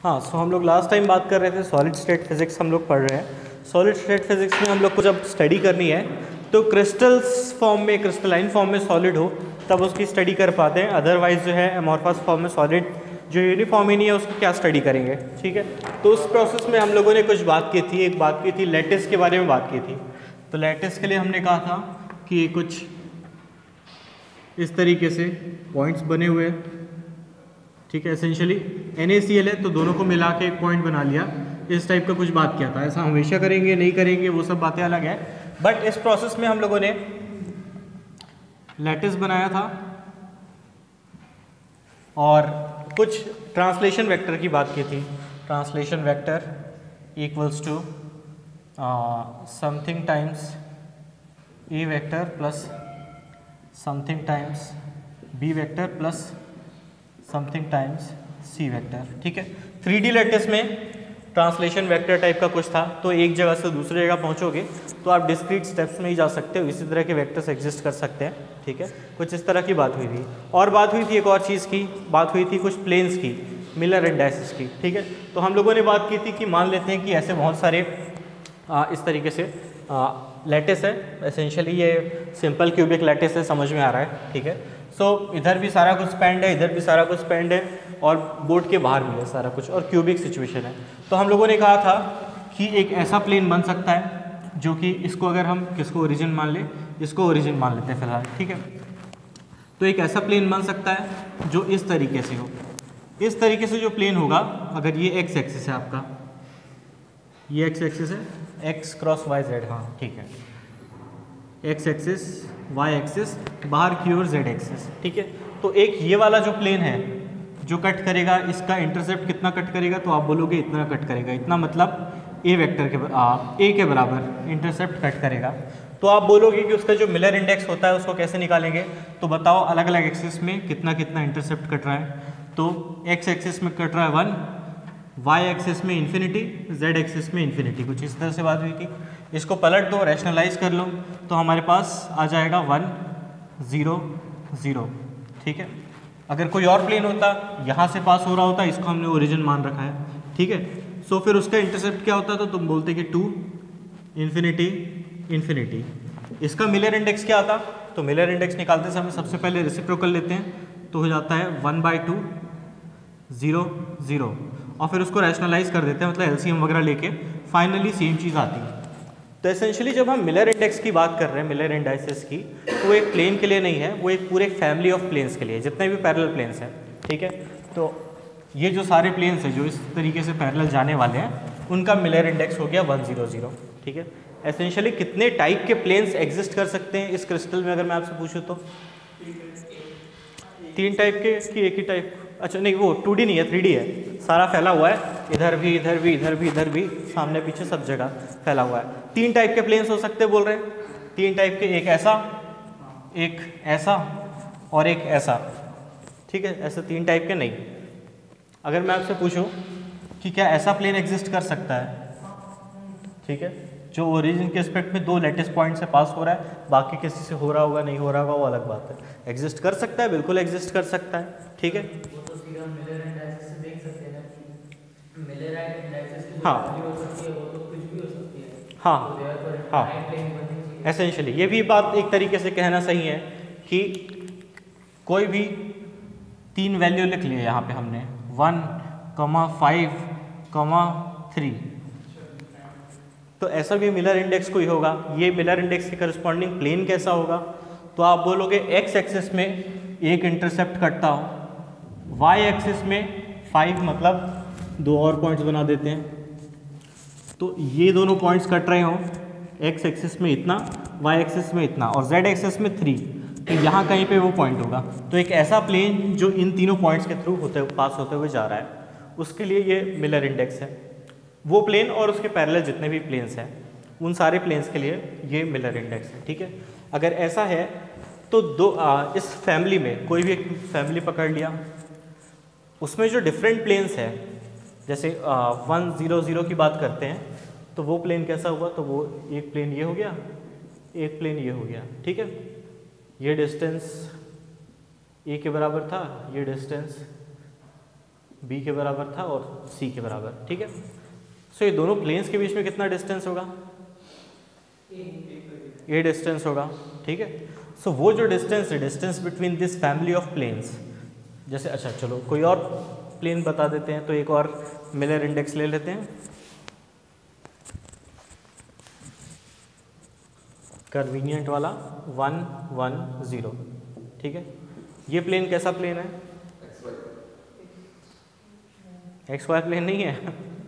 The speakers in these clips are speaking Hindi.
हाँ, सो हम लोग लास्ट टाइम बात कर रहे थे सॉलिड स्टेट फिजिक्स हम लोग पढ़ रहे हैं। सॉलिड स्टेट फिजिक्स में हम लोग को जब स्टडी करनी है तो क्रिस्टल्स फॉर्म में, क्रिस्टलाइन फॉर्म में सॉलिड हो तब उसकी स्टडी कर पाते हैं। अदरवाइज जो है एमॉर्फस फॉर्म में सॉलिड जो यूनिफॉर्म ही नहीं है उसकी क्या स्टडी करेंगे। ठीक है, तो उस प्रोसेस में हम लोगों ने कुछ बात की थी, एक बात की थी लैटिस के बारे में बात की थी। तो लैटिस के लिए हमने कहा था कि कुछ इस तरीके से पॉइंट्स बने हुए हैं। ठीक है, एसेंशियली NaCl है तो दोनों को मिला के एक पॉइंट बना लिया, इस टाइप का कुछ बात किया था। ऐसा हमेशा करेंगे नहीं करेंगे वो सब बातें अलग है, बट इस प्रोसेस में हम लोगों ने लैटिस बनाया था और कुछ ट्रांसलेशन वेक्टर की बात की थी। Translation vector equals to something times A vector plus something times B vector plus something times C vector. ठीक है, 3D लैटिस में ट्रांसलेशन वेक्टर टाइप का कुछ था, तो एक जगह से दूसरी जगह पहुंचोगे तो आप डिस्क्रीट स्टेप्स में ही जा सकते हो, इसी तरह के वेक्टर्स एग्जिस्ट कर सकते हैं। ठीक है, कुछ इस तरह की बात हुई थी। और बात हुई थी एक और चीज़ की, बात हुई थी कुछ प्लेन्स की, मिलर एंड डाइसेस की। ठीक है, तो हम लोगों ने बात की थी कि मान लेते हैं कि ऐसे बहुत सारे इस तरीके से लैटिस है, एसेंशियली ये सिंपल क्यूबिक लैटिस है, समझ में आ रहा है। ठीक है, सो इधर भी सारा कुछ स्पेंड है, इधर भी सारा कुछ स्पेंड है और बोर्ड के बाहर भी है सारा कुछ, और क्यूबिक सिचुएशन है। तो हम लोगों ने कहा था कि एक ऐसा प्लेन बन सकता है जो कि इसको अगर हम किसको ओरिजिन मान ले, इसको ओरिजिन मान लेते हैं फिलहाल। ठीक है, तो एक ऐसा प्लेन बन सकता है जो इस तरीके से हो। इस तरीके से जो प्लेन होगा, अगर ये एक्स एक्सिस है आपका, ये एक्स एक्सिस है, एक्स क्रॉस वाई जेड, हाँ ठीक है, एक्स एक्सिस वाई एक्सिस, बाहर की ओर जेड एक्सिस। ठीक है, तो एक ये वाला जो प्लेन है जो कट करेगा, इसका इंटरसेप्ट कितना कट करेगा, तो आप बोलोगे इतना कट करेगा, इतना मतलब ए वेक्टर के ए के बराबर इंटरसेप्ट कट करेगा। तो आप बोलोगे कि उसका जो मिलर इंडेक्स होता है उसको कैसे निकालेंगे, तो बताओ अलग अलग एक्सिस में कितना कितना इंटरसेप्ट कट रहा है। तो एक्स एक्सिस में कट रहा है 1, वाई एक्सिस में इन्फिनिटी, जेड एक्सिस में इन्फिनिटी, कुछ इस तरह से बात हुई थी। इसको पलट दो, रैशनलाइज कर लो तो हमारे पास आ जाएगा 1 0 0। ठीक है, अगर कोई और प्लेन होता, यहाँ से पास हो रहा होता, इसको हमने ओरिजिन मान रखा है। ठीक है, सो फिर उसका इंटरसेप्ट क्या होता, तो तुम बोलते कि 2 इन्फिनिटी इन्फिनिटी। इसका मिलर इंडेक्स क्या आता, तो मिलर इंडेक्स निकालते समय सबसे पहले रेसिप्रोकल लेते हैं, तो हो जाता है 1/2 0 0, और फिर उसको रैशनलाइज कर देते हैं, मतलब एलसीएम वगैरह लेके फाइनली सेम चीज़ आती है। तो एसेंशियली जब हम मिलर इंडेक्स की बात कर रहे हैं, मिलर इंडाइसेस की, तो वो एक प्लेन के लिए नहीं है, वो एक पूरे फैमिली ऑफ प्लेन्स के लिए, जितने भी पैरेलल प्लेन्स हैं। ठीक है, तो ये जो सारे प्लेन्स हैं जो इस तरीके से पैरेलल जाने वाले हैं, उनका मिलर इंडेक्स हो गया 1 0 0। ठीक है, एसेंशियली कितने टाइप के प्लेन्स एग्जिस्ट कर सकते हैं इस क्रिस्टल में, अगर मैं आपसे पूछूँ तो 3 टाइप के, कि एक ही टाइप? अच्छा नहीं, वो 2D नहीं है, 3D है, सारा फैला हुआ है, इधर भी इधर भी इधर भी इधर भी, सामने पीछे सब जगह फैला हुआ है। 3 टाइप के प्लेन्स हो सकते हैं बोल रहे हैं, 3 टाइप के, एक ऐसा, एक ऐसा और एक ऐसा। ठीक है, ऐसे 3 टाइप के नहीं। अगर मैं आपसे पूछूं कि क्या ऐसा प्लेन एग्जिस्ट कर सकता है, ठीक है, जो ओरिजिन के रिस्पेक्ट में 2 लैटिस पॉइंट से पास हो रहा है, बाकी किसी से हो रहा होगा नहीं हो रहा होगा वो अलग बात है। एग्जिस्ट कर सकता है, बिल्कुल एग्जिस्ट कर सकता है। ठीक है, मिलर एंड डाइसेस से देख सकते हैं ना, मिलर एंड डाइसेस की हाँ हो सकती है, वो तो कुछ भी हो सकती है। हाँ हाँ, एसेंशियली ये भी बात एक तरीके से कहना सही है कि कोई भी 3 वैल्यू लिख लिए यहाँ पे हमने 1, 5, 3, तो ऐसा भी मिलर इंडेक्स कोई होगा। ये मिलर इंडेक्स के करस्पॉन्डिंग प्लेन कैसा होगा, तो आप बोलोगे एक्स एक्सिस में एक इंटरसेप्ट कटता हो, वाई एक्सिस में 5, मतलब 2 और पॉइंट्स बना देते हैं, तो ये दोनों पॉइंट्स कट रहे हों, एक्स एक्सिस में इतना, वाई एक्सिस में इतना, और जेड एक्सिस में 3, तो यहाँ कहीं पे वो पॉइंट होगा। तो एक ऐसा प्लेन जो इन तीनों पॉइंट्स के थ्रू पास होते हुए जा रहा है, उसके लिए ये मिलर इंडेक्स है। वो प्लेन और उसके पैरेलल जितने भी प्लेन्स हैं, उन सारे प्लेन्स के लिए ये मिलर इंडेक्स है। ठीक है, अगर ऐसा है तो इस फैमिली में कोई भी एक फैमिली पकड़ लिया, उसमें जो डिफरेंट प्लेन्स हैं, जैसे 1 0 0 की बात करते हैं, तो वो प्लेन कैसा हुआ, तो वो एक प्लेन ये हो गया, एक प्लेन ये हो गया। ठीक है, ये डिस्टेंस ए के बराबर था, ये डिस्टेंस बी के बराबर था और सी के बराबर, ठीक है। सो ये दोनों प्लेन्स के बीच में कितना डिस्टेंस होगा, ए डिस्टेंस होगा, ठीक है। सो वो जो डिस्टेंस है, distance between this family of planes, जैसे अच्छा चलो कोई और प्लेन बता देते हैं, तो एक और मिलर इंडेक्स ले लेते हैं, कन्वीनियंट वाला 1 1 0, ठीक है। ये प्लेन कैसा प्लेन है, एक्स वाई प्लेन नहीं है।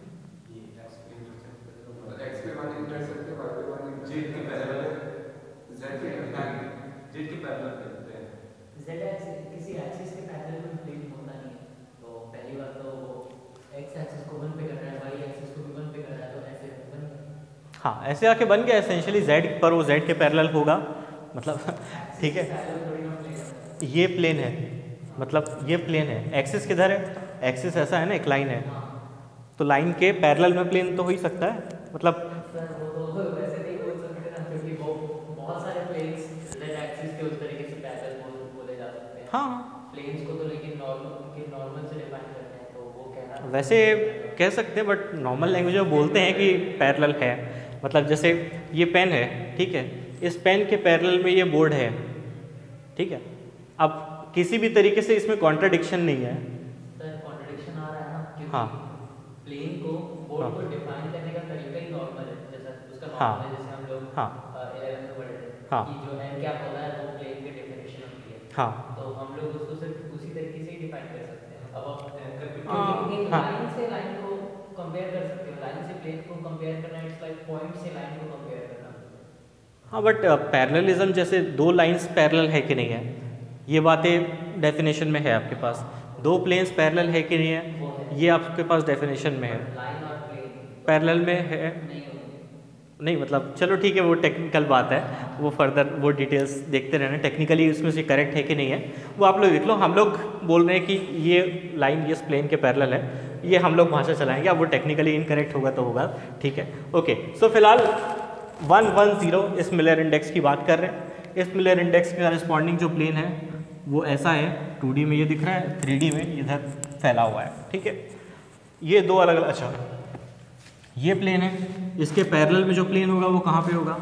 जेड एक्सिस किसी एक्सिस के पैरेलल कोई प्लेन होता नहीं है। तो पहली बात तो वो एक्स एक्सिस को 1 पे कर रहा है, वाई एक्सिस को भी 1 पे कर रहा है, तो ऐसे बन गया। हाँ ऐसे आके बन गया एसेंशियली, जेड पर वो जेड के पैरेलल होगा, मतलब ठीक है। पैरेलल थोड़ी ना प्लेन होता है। ये प्लेन है, मतलब ये प्लेन है, एक्सिस किधर है, एक्सिस ऐसा है ना, एक लाइन है, हाँ तो लाइन के पैरेलल में प्लेन तो हो ही सकता है, मतलब सर वो तो वैसे नहीं बोल सकते ना, क्योंकि वो बहुत सारे प्लेन्स जेड एक्सिस के उस तरीके से पैरेलल बोले जा सकते हैं। हाँ प्लेन्स को तो लेकिन नॉर्मल उनके नॉर्मल से डिफाइन करते हैं, तो वो कहना वैसे कह सकते हैं, बट नॉर्मल लैंग्वेज में बोलते हैं कि पैरेलल है, मतलब जैसे ये पेन है, ठीक है, इस पेन के पैरेलल में ये बोर्ड है, ठीक है। अब किसी भी तरीके से इसमें कॉन्ट्राडिक्शन नहीं है। सर कॉन्ट्रडिक्शन आ रहा है ना, क्योंकि हाँ प्लेन को बोर्ड हाँ को डिफाइन करने का तरीका ही नॉर्मल है, जैसा उसका हाँ नॉर्मल है, जैसे हम लोग हाँ 11th में पढ़े थे हाँ कि जो एन कैप होता है वो प्लेन की डेफिनेशन होती है। हाँ तो हम लोग उसको सिर्फ उसी तरीके से ही डिफाइन कर सकते हैं। अब आप हाँ एक हाँ लाइन से लाइन को कंपेयर कर सकते हो, लाइन से प्लेन को कंपेयर करना इट्स लाइक पॉइंट से लाइन को कंपेयर करना। हाँ, बट पैरेललिज्म जैसे दो लाइंस पैरेलल है कि नहीं है, ये बातें डेफिनेशन में है आपके पास, दो प्लेन्स पैरेलल है कि नहीं वो है, है ये आपके पास डेफिनेशन में है, लाइन और प्लेन पैरेलल में है नहीं होंगे। नहीं, मतलब चलो ठीक है, वो टेक्निकल बात है, वो फर्दर वो डिटेल्स देखते रहना, टेक्निकली उसमें से करेक्ट है कि नहीं है वो आप लोग देख लो। हम लोग बोल रहे हैं कि ये लाइन ये प्लेन के पैरेलल है, ये हम लोग भाषा चलाएंगे, अब वो टेक्निकली इनकरेक्ट होगा तो होगा, ठीक है। ओके, सो फिलहाल 1 1 0 इस मिलर इंडेक्स की बात कर रहे हैं। इस मिलर इंडेक्स के करस्पॉन्डिंग जो प्लेन है वो ऐसा है, 2D में ये दिख रहा है, 3D में इधर फैला हुआ है, ठीक है। ये दो अलग अलग, अच्छा ये प्लेन है, इसके पैरेलल में जो प्लेन होगा वो कहाँ पे होगा,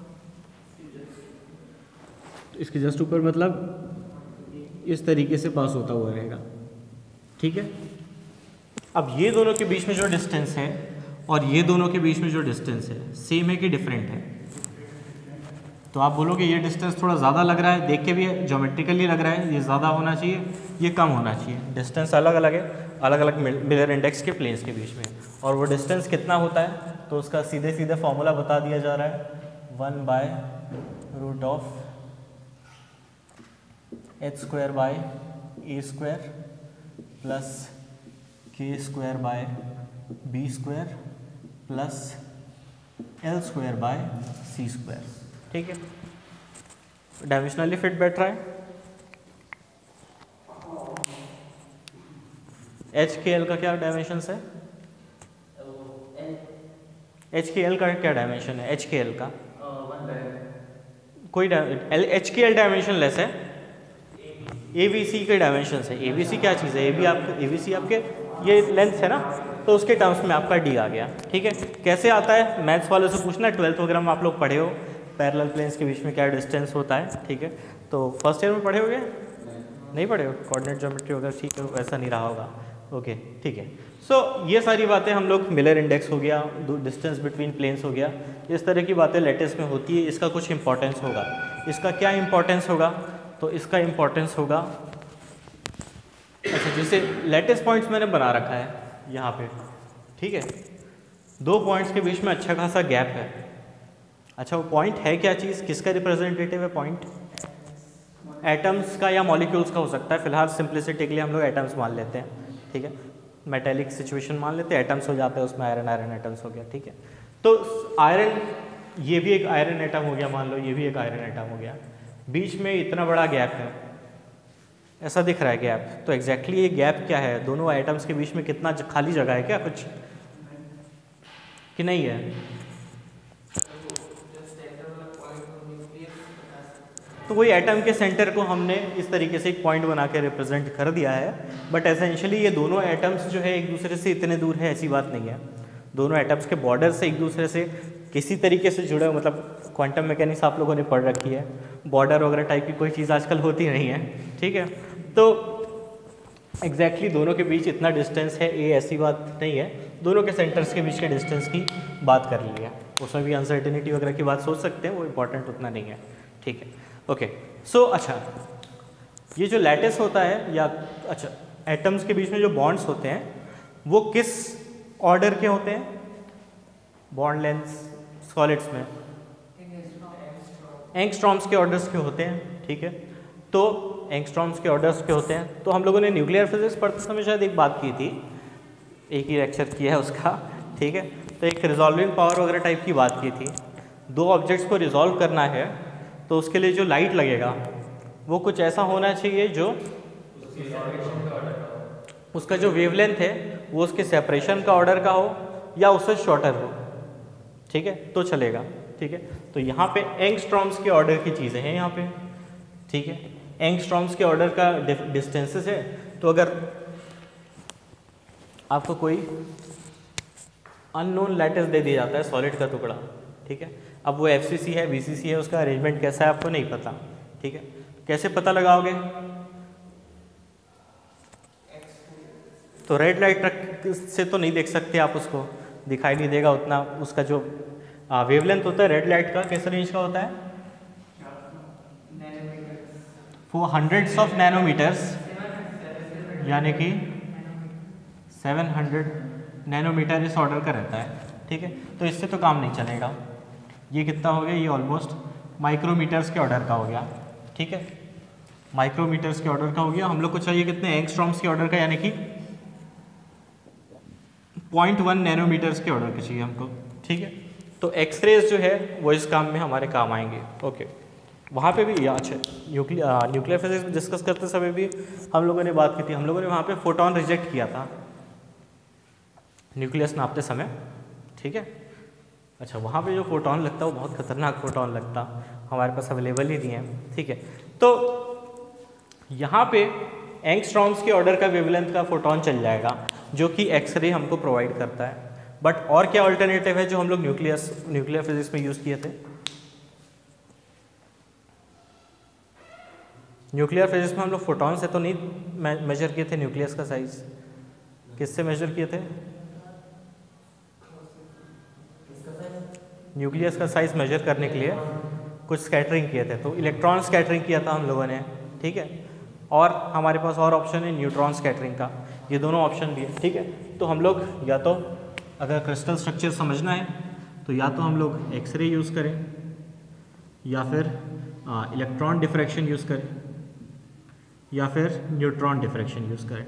इसके जस्ट ऊपर, मतलब इस तरीके से पास होता हुआ रहेगा, ठीक है। अब ये दोनों के बीच में जो डिस्टेंस है और ये दोनों के बीच में जो डिस्टेंस है सेम है कि डिफरेंट है, तो आप बोलोगे ये डिस्टेंस थोड़ा ज़्यादा लग रहा है, देख के भी ज्योमेट्रिकली लग रहा है, ये ज़्यादा होना चाहिए, ये कम होना चाहिए। डिस्टेंस अलग अलग है, अलग अलग मिलर इंडेक्स के प्लेन्स के बीच में, और वो डिस्टेंस कितना होता है तो उसका सीधे सीधे फॉर्मूला बता दिया जा रहा है, 1/√of h² / a² + k² / b² + l² / c², ठीक है। डायमेंशनली फिट बैठ रहा है। एच के एल का क्या डायमेंशन है, एच के एल का क्या डायमेंशन है, एच के एल का कोई H K L dimension less है, ए बी सी के डायमेंशन है। ए बी सी क्या चीज़ है, ए बी सी आपके ये लेंथ है ना, तो उसके टर्म्स में आपका डी आ गया, ठीक है। कैसे आता है, मैथ्स वालों से पूछना, 12th वगैरह में आप लोग पढ़े हो पैरेलल प्लेन्स के बीच में क्या डिस्टेंस होता है, ठीक है। तो फर्स्ट ईयर में पढ़े होगे, नहीं पढ़े हो, कोऑर्डिनेट ज्योमेट्री वगैरह, ठीक है, ऐसा नहीं रहा होगा, ओके ठीक है। सो ये सारी बातें हम लोग, मिलर इंडेक्स हो गया, डिस्टेंस बिटवीन प्लेन्स हो गया, इस तरह की बातें लेटेस्ट में होती है। इसका कुछ इंपॉर्टेंस होगा, इसका क्या इंपॉर्टेंस होगा, तो इसका इंपॉर्टेंस होगा, अच्छा जैसे लेटेस्ट पॉइंट्स मैंने बना रखा है यहाँ पे, ठीक है, दो पॉइंट्स के बीच में अच्छा खासा गैप है। अच्छा वो पॉइंट है क्या चीज़, किसका रिप्रेजेंटेटिव है पॉइंट, एटम्स का या मॉलिक्यूल्स का हो सकता है, फिलहाल सिंप्लिसिटी के लिए हम लोग एटम्स मान लेते हैं, ठीक है। मेटेलिक सिचुएशन मान लेते हैं, एटम्स हो जाते हैं उसमें, आयरन आयरन एटम्स हो गया, ठीक है। तो आयरन, ये भी एक आयरन एटम हो गया, मान लो ये भी एक आयरन एटम हो गया, बीच में इतना बड़ा गैप है, ऐसा दिख रहा है गैप, तो एग्जैक्टली ये गैप क्या है, दोनों आइटम्स के बीच में कितना खाली जगह है क्या, कुछ कि नहीं है। तो वही एटम के सेंटर को हमने इस तरीके से एक पॉइंट बना के रिप्रेजेंट कर दिया है, बट एसेंशियली ये दोनों एटम्स जो है एक दूसरे से इतने दूर है ऐसी बात नहीं है। दोनों एटम्स के बॉर्डर से एक दूसरे से किसी तरीके से जुड़े, मतलब क्वांटम मैकेनिक्स आप लोगों ने पढ़ रखी है, बॉर्डर वगैरह टाइप की कोई चीज़ आजकल होती नहीं है, ठीक है। तो एग्जैक्टली दोनों के बीच इतना डिस्टेंस है, ये ऐसी बात नहीं है, दोनों के सेंटर्स के बीच के डिस्टेंस की बात कर ली है। उसमें भी अनसर्टेनिटी वगैरह की बात सोच सकते हैं, वो इंपॉर्टेंट उतना नहीं है, ठीक है। ओके, सो अच्छा, ये जो लैटिस होता है या अच्छा एटम्स के बीच में जो बॉन्ड्स होते हैं वो किस ऑर्डर के होते हैं? बॉन्ड लेंथ सॉलिड्स में एंगस्ट्रॉम्स के ऑर्डर्स के होते हैं, ठीक है। तो एंगस्ट्रॉम्स के ऑर्डर्स के होते हैं। तो हम लोगों ने न्यूक्लियर फिजिक्स पढ़ते समय शायद एक बात की थी, एक ही लेक्चर किया है उसका, ठीक है। तो एक रिजॉल्विंग पावर वगैरह टाइप की बात की थी। दो ऑब्जेक्ट्स को रिजॉल्व करना है तो उसके लिए जो लाइट लगेगा वो कुछ ऐसा होना चाहिए जो उसका जो वेवलेंथ है वो उसके सेपरेशन का ऑर्डर का हो या उससे शॉर्टर हो, ठीक है, तो चलेगा, ठीक है। तो यहाँ पे एंगस्ट्रॉम्स के ऑर्डर की चीज़ें हैं यहाँ पे, ठीक है। एंगस्ट्रॉम्स के ऑर्डर का डिस्टेंसेस है। तो अगर आपको कोई अननोन लैटिस दे दिया जाता है सॉलिड का टुकड़ा, ठीक है, अब वो FCC है BCC है, उसका अरेंजमेंट कैसा है आपको नहीं पता, ठीक है, कैसे पता लगाओगे? तो रेड लाइट से तो नहीं देख सकते आप, उसको दिखाई नहीं देगा उतना, उसका जो वेवलेंथ होता है रेड लाइट का किस रेंज का होता है? वो हंड्रेड्स ऑफ नैनोमीटर्स, यानी कि 700 नैनोमीटर इस ऑर्डर का रहता है, ठीक है। तो इससे तो काम नहीं चलेगा। ये कितना हो गया? ये ऑलमोस्ट माइक्रोमीटर्स के ऑर्डर का हो गया, ठीक है, माइक्रोमीटर्स के ऑर्डर का हो गया। हम लोग को चाहिए कितने? एंगस्ट्रॉम्स के ऑर्डर का, यानी कि 0.1 नैनोमीटर्स के ऑर्डर के चाहिए हमको, ठीक है। तो एक्सरेज जो है वो इस काम में हमारे काम आएंगे, ओके। वहाँ पे भी अच्छा न्यूक्लियर फिजिक्स डिस्कस करते समय भी हम लोगों ने बात की थी, हम लोगों ने वहाँ पे फोटोन रिजेक्ट किया था न्यूक्लियस नापते समय, ठीक है। अच्छा, वहाँ पे जो फोटोन लगता है वो बहुत खतरनाक फोटोन लगता, हमारे पास अवेलेबल ही नहीं है, ठीक है। तो यहाँ पे एंगस्ट्रॉम्स के ऑर्डर का वेवलेंथ का फोटोन चल जाएगा जो कि एक्सरे हमको प्रोवाइड करता है। बट और क्या अल्टरनेटिव है जो हम लोग न्यूक्लियर फिजिक्स में यूज़ किए थे? न्यूक्लियर फिजिक्स में हम लोग फोटोन से तो नहीं मेजर किए थे न्यूक्लियस का साइज, किससे मेजर किए थे? न्यूक्लियस का साइज मेजर करने के लिए कुछ स्कैटरिंग किए थे, तो इलेक्ट्रॉन स्कैटरिंग किया था हम लोगों ने, ठीक है। और हमारे पास और ऑप्शन है न्यूट्रॉन स्कैटरिंग का, ये दोनों ऑप्शन भी है, ठीक है। तो हम लोग या तो अगर क्रिस्टल स्ट्रक्चर समझना है तो या तो हम लोग एक्सरे यूज़ करें या फिर इलेक्ट्रॉन डिफ्रैक्शन यूज़ करें या फिर न्यूट्रॉन डिफ्रैक्शन यूज़ करें,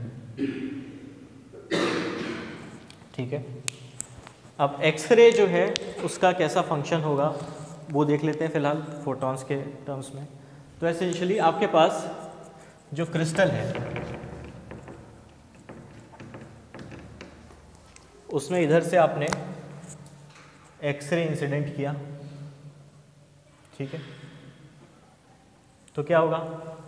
ठीक है। अब एक्सरे जो है उसका कैसा फंक्शन होगा वो देख लेते हैं फिलहाल फोटॉन्स के टर्म्स में। तो एसेंशियली आपके पास जो क्रिस्टल है उसमें इधर से आपने एक्सरे इंसिडेंट किया, ठीक है, तो क्या होगा?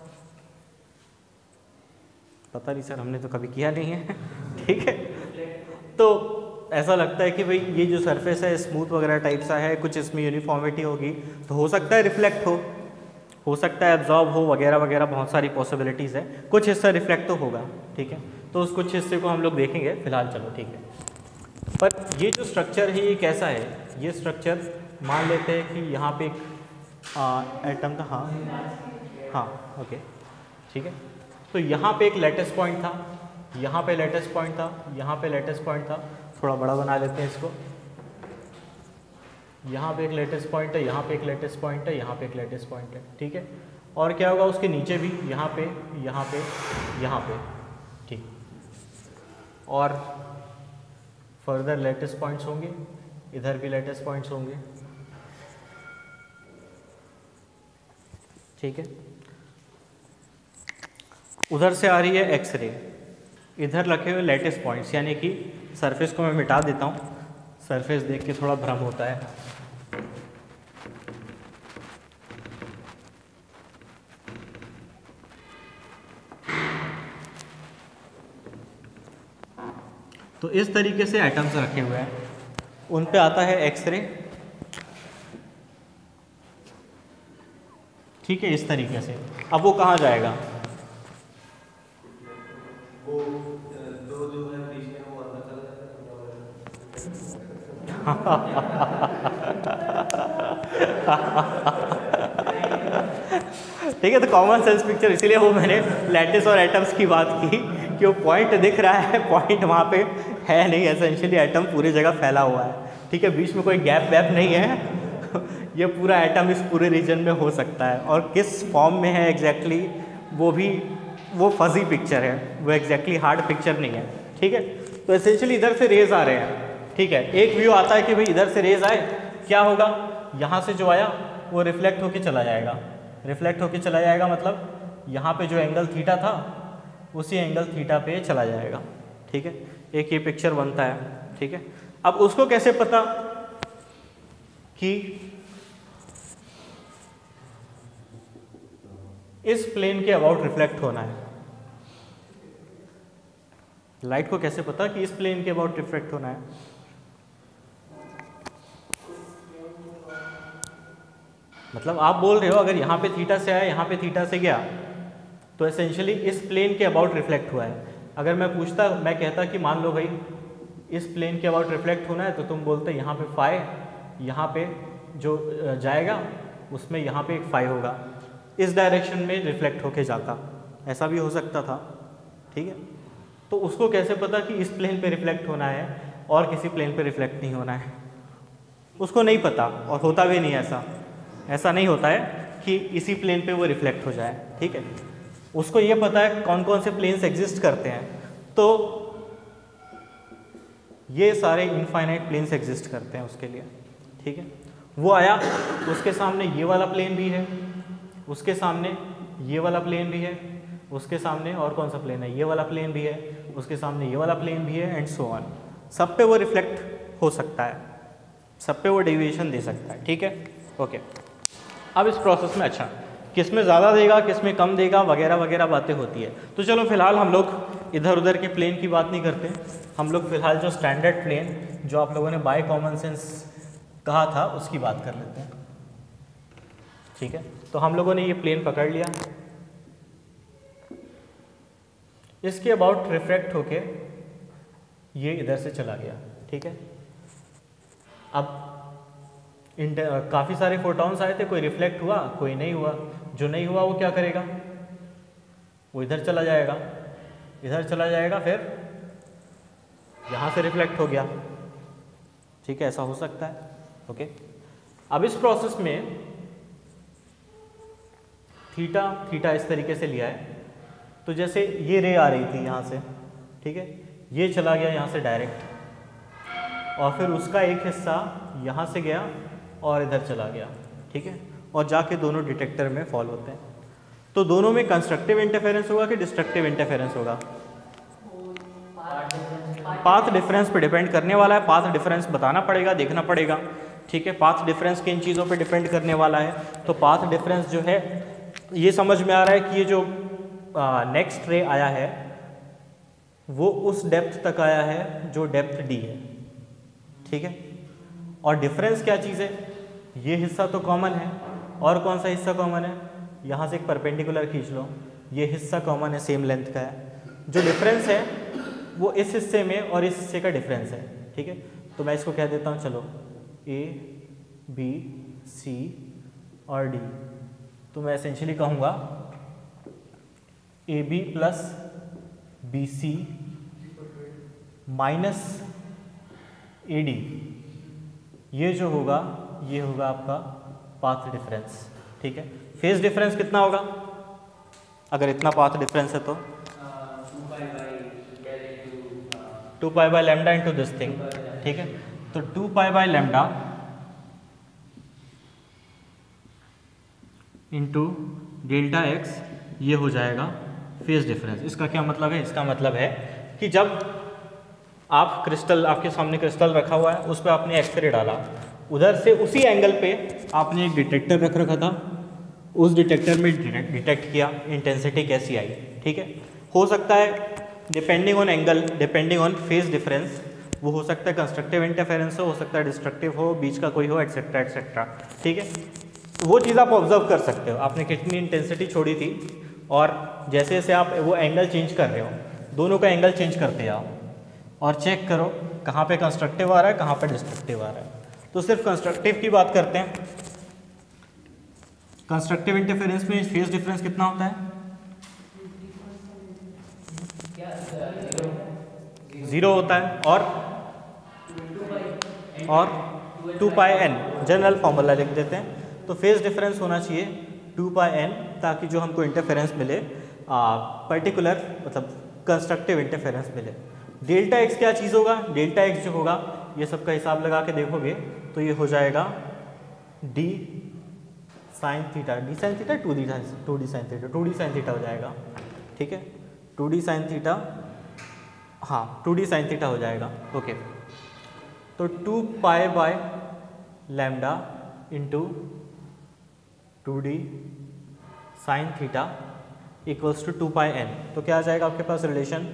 पता नहीं सर, हमने तो कभी किया नहीं है ठीक है। तो ऐसा लगता है कि भाई ये जो सरफेस है स्मूथ वगैरह टाइप सा है, कुछ इसमें यूनिफॉर्मिटी होगी, तो हो सकता है रिफ्लेक्ट हो सकता है एब्जॉर्ब हो वगैरह वगैरह, बहुत सारी पॉसिबिलिटीज़ है, कुछ हिस्सा रिफ्लेक्ट तो होगा, ठीक है। तो उस कुछ हिस्से को हम लोग देखेंगे फिलहाल, चलो ठीक है। पर ये जो स्ट्रक्चर है ये कैसा है? ये स्ट्रक्चर मान लेते हैं कि यहाँ पे एक एटम था, हाँ ओके, ठीक है। तो यहाँ पे एक लेटेस्ट पॉइंट था, यहाँ पे लेटेस्ट पॉइंट था, यहाँ पे लेटेस्ट पॉइंट था, थोड़ा बड़ा बना लेते हैं इसको। यहाँ पे एक लेटेस्ट पॉइंट है, यहाँ पे एक लेटेस्ट पॉइंट है, यहाँ पे एक लेटेस्ट पॉइंट है, ठीक है। और क्या होगा उसके नीचे भी, यहाँ पे, यहाँ पे, यहाँ पे, ठीक। और फर्दर लेटेस्ट पॉइंट्स होंगे, इधर भी लेटेस्ट पॉइंट्स होंगे, ठीक है। उधर से आ रही है एक्सरे, इधर रखे हुए लेटेस्ट पॉइंट्स, यानी कि सरफेस को मैं मिटा देता हूँ, सरफेस देख के थोड़ा भ्रम होता है। तो इस तरीके से एटम्स रखे हुए हैं, उन पे आता है एक्सरे, ठीक है, इस तरीके से। अब वो कहाँ जाएगा? वो दो जो है बीच में वो अंदर चला जाता ठीक है, तो कॉमन सेंस पिक्चर, इसीलिए वो मैंने लैटिस और एटम्स की बात की कि वो पॉइंट दिख रहा है, पॉइंट वहाँ पे है नहीं, एसेंशियली एटम पूरी जगह फैला हुआ है, ठीक है, बीच में कोई गैप वैप नहीं है। ये पूरा एटम इस पूरे रीजन में हो सकता है, और किस फॉर्म में है एग्जैक्टली वो भी, वो फजी पिक्चर है, वो एग्जैक्टली हार्ड पिक्चर नहीं है, ठीक है। तो एसेंशियली इधर से रेज आ रहे हैं, ठीक है, एक व्यू आता है कि भाई इधर से रेज आए, क्या होगा, यहाँ से जो आया वो रिफ्लेक्ट होके चला जाएगा, रिफ्लेक्ट होके चला जाएगा, मतलब यहाँ पे जो एंगल थीटा था उसी एंगल थीटा पे चला जाएगा, ठीक है, एक ये पिक्चर बनता है, ठीक है। अब उसको कैसे पता कि इस प्लेन के अबाउट रिफ्लेक्ट होना है, लाइट को कैसे पता कि इस प्लेन के अबाउट रिफ्लेक्ट होना है? मतलब आप बोल रहे हो अगर यहाँ पे थीटा से आया, यहाँ पे थीटा से गया, तो एसेंशियली इस प्लेन के अबाउट रिफ्लेक्ट हुआ है। अगर मैं पूछता, मैं कहता कि मान लो भाई इस प्लेन के अबाउट रिफ्लेक्ट होना है, तो तुम बोलते यहाँ पे फाई, यहाँ पे जो जाएगा उसमें यहाँ पे एक फाई होगा, इस डायरेक्शन में रिफ्लेक्ट होके जाता, ऐसा भी हो सकता था, ठीक है। तो उसको कैसे पता कि इस प्लेन पे रिफ्लेक्ट होना है और किसी प्लेन पे रिफ्लेक्ट नहीं होना है? उसको नहीं पता, और होता भी नहीं ऐसा, ऐसा नहीं होता है कि इसी प्लेन पे वो रिफ्लेक्ट हो जाए, ठीक है। उसको ये पता है कौन कौन से प्लेन्स एग्जिस्ट करते हैं, तो ये सारे इनफाइनाइट प्लेन्स एग्जिस्ट करते हैं उसके लिए, ठीक है। वो आया, उसके सामने ये वाला प्लेन भी है, उसके सामने ये वाला प्लेन भी है, उसके सामने और कौन सा प्लेन है, ये वाला प्लेन भी है, उसके सामने ये वाला प्लेन भी है, एंड सो ऑन। सब पे वो रिफ्लेक्ट हो सकता है, सब पे वो डेविएशन दे सकता है, ठीक है, ओके। अब इस प्रोसेस में अच्छा किस में ज़्यादा देगा, किस में कम देगा, वगैरह वगैरह बातें होती है। तो चलो फिलहाल हम लोग इधर उधर के प्लेन की बात नहीं करते, हम लोग फिलहाल जो स्टैंडर्ड प्लेन जो आप लोगों ने बाय कॉमन सेंस कहा था उसकी बात कर लेते हैं, ठीक है। तो हम लोगों ने ये प्लेन पकड़ लिया, इसके अबाउट रिफ्लेक्ट होके ये इधर से चला गया, ठीक है। अब काफ़ी सारे फोटॉन्स आए थे, कोई रिफ्लेक्ट हुआ, कोई नहीं हुआ, जो नहीं हुआ वो क्या करेगा, वो इधर चला जाएगा, इधर चला जाएगा, फिर यहाँ से रिफ्लेक्ट हो गया, ठीक है, ऐसा हो सकता है, ओके। अब इस प्रोसेस में थीटा थीटा इस तरीके से लिया है, तो जैसे ये रे आ रही थी यहाँ से, ठीक है, ये चला गया यहाँ से डायरेक्ट, और फिर उसका एक हिस्सा यहाँ से गया और इधर चला गया, ठीक है, और जाके दोनों डिटेक्टर में फॉल होते हैं। तो दोनों में कंस्ट्रक्टिव इंटरफेरेंस होगा कि डिस्ट्रक्टिव इंटरफेरेंस होगा? पाथ डिफरेंस पे डिपेंड करने वाला है, पाथ डिफरेंस बताना पड़ेगा, देखना पड़ेगा, ठीक है। पाथ डिफरेंस किन चीज़ों पे डिपेंड करने वाला है, तो पाथ डिफरेंस जो है ये समझ में आ रहा है कि ये जो नेक्स्ट रे आया है वो उस डेप्थ तक आया है जो डेप्थ डी है, ठीक है। और डिफरेंस क्या चीज़ है, ये हिस्सा तो कॉमन है, और कौन सा हिस्सा कॉमन है, यहाँ से एक परपेंडिकुलर खींच लो, ये हिस्सा कॉमन है, सेम लेंथ का है। जो डिफरेंस है वो इस हिस्से में और इस हिस्से का डिफरेंस है, ठीक है। तो मैं इसको कह देता हूँ, चलो ए बी सी और डी, तो मैं एसेंशियली कहूँगा A B plus B C minus A D, ये जो होगा ये होगा आपका पाथ डिफरेंस, ठीक है। फेज डिफरेंस कितना होगा अगर इतना पाथ डिफरेंस है तो 2 pi by lambda into this thing, ठीक है। तो 2 pi by lambda into delta X, ये हो जाएगा फेज डिफरेंस। इसका क्या मतलब है, इसका मतलब है कि जब आप क्रिस्टल, आपके सामने क्रिस्टल रखा हुआ है, उस पर आपने एक्सरे डाला, उधर से उसी एंगल पे आपने एक डिटेक्टर रख रखा था, उस डिटेक्टर में डिटेक्ट किया इंटेंसिटी कैसी आई, ठीक है। हो सकता है depending on angle, depending on phase difference, वो हो सकता है कंस्ट्रक्टिव इंटरफेरेंस हो सकता है डिस्ट्रक्टिव हो, बीच का कोई हो, एटसेट्रा एटसेट्रा। ठीक है, तो वो चीज़ आप ऑब्जर्व कर सकते हो, आपने कितनी इंटेंसिटी छोड़ी थी, और जैसे जैसे आप वो एंगल चेंज कर रहे हो, दोनों का एंगल चेंज करते जाओ और चेक करो कहाँ पे कंस्ट्रक्टिव आ रहा है, कहाँ पे डिस्ट्रक्टिव आ रहा है। तो सिर्फ कंस्ट्रक्टिव की बात करते हैं। कंस्ट्रक्टिव इंटरफेरेंस में फेज डिफरेंस कितना होता है? क्या 0 होता है, और 2 पाई एन जनरल फॉर्मूला लिख देते हैं। तो फेज डिफरेंस होना चाहिए 2 पाई एन, ताकि जो हमको इंटरफेरेंस मिले पर्टिकुलर मतलब कंस्ट्रक्टिव इंटरफेरेंस मिले। डेल्टा एक्स क्या चीज़ होगा? डेल्टा एक्स जो होगा, ये सब का हिसाब लगा के देखोगे तो ये हो जाएगा D sine theta, D sine theta, two D sine theta, 2d sine theta हो जाएगा। ठीक है, 2d साइन थीटा, हाँ 2d साइन थीटा हो जाएगा। ओके, तो 2 pi by lambda into 2d sine theta equals to 2 pi N. तो क्या आ जाएगा आपके पास relation?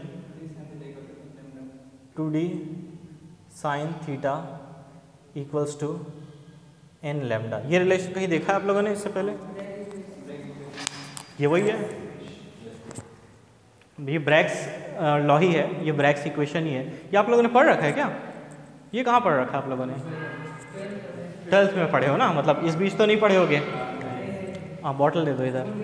2d sine theta equals to N lambda. ये रिलेशन कहीं देखा है आप लोगों ने इससे पहले? ये वही है, ये ब्रैग्स लॉ ही है, ये ब्रैग्स इक्वेशन ही है। ये आप लोगों ने पढ़ रखा है क्या? ये कहाँ पढ़ रखा है आप लोगों ने? 12th में पढ़े हो ना, मतलब इस बीच तो नहीं पढ़े होगे। हाँ, बॉटल दे दो इधर।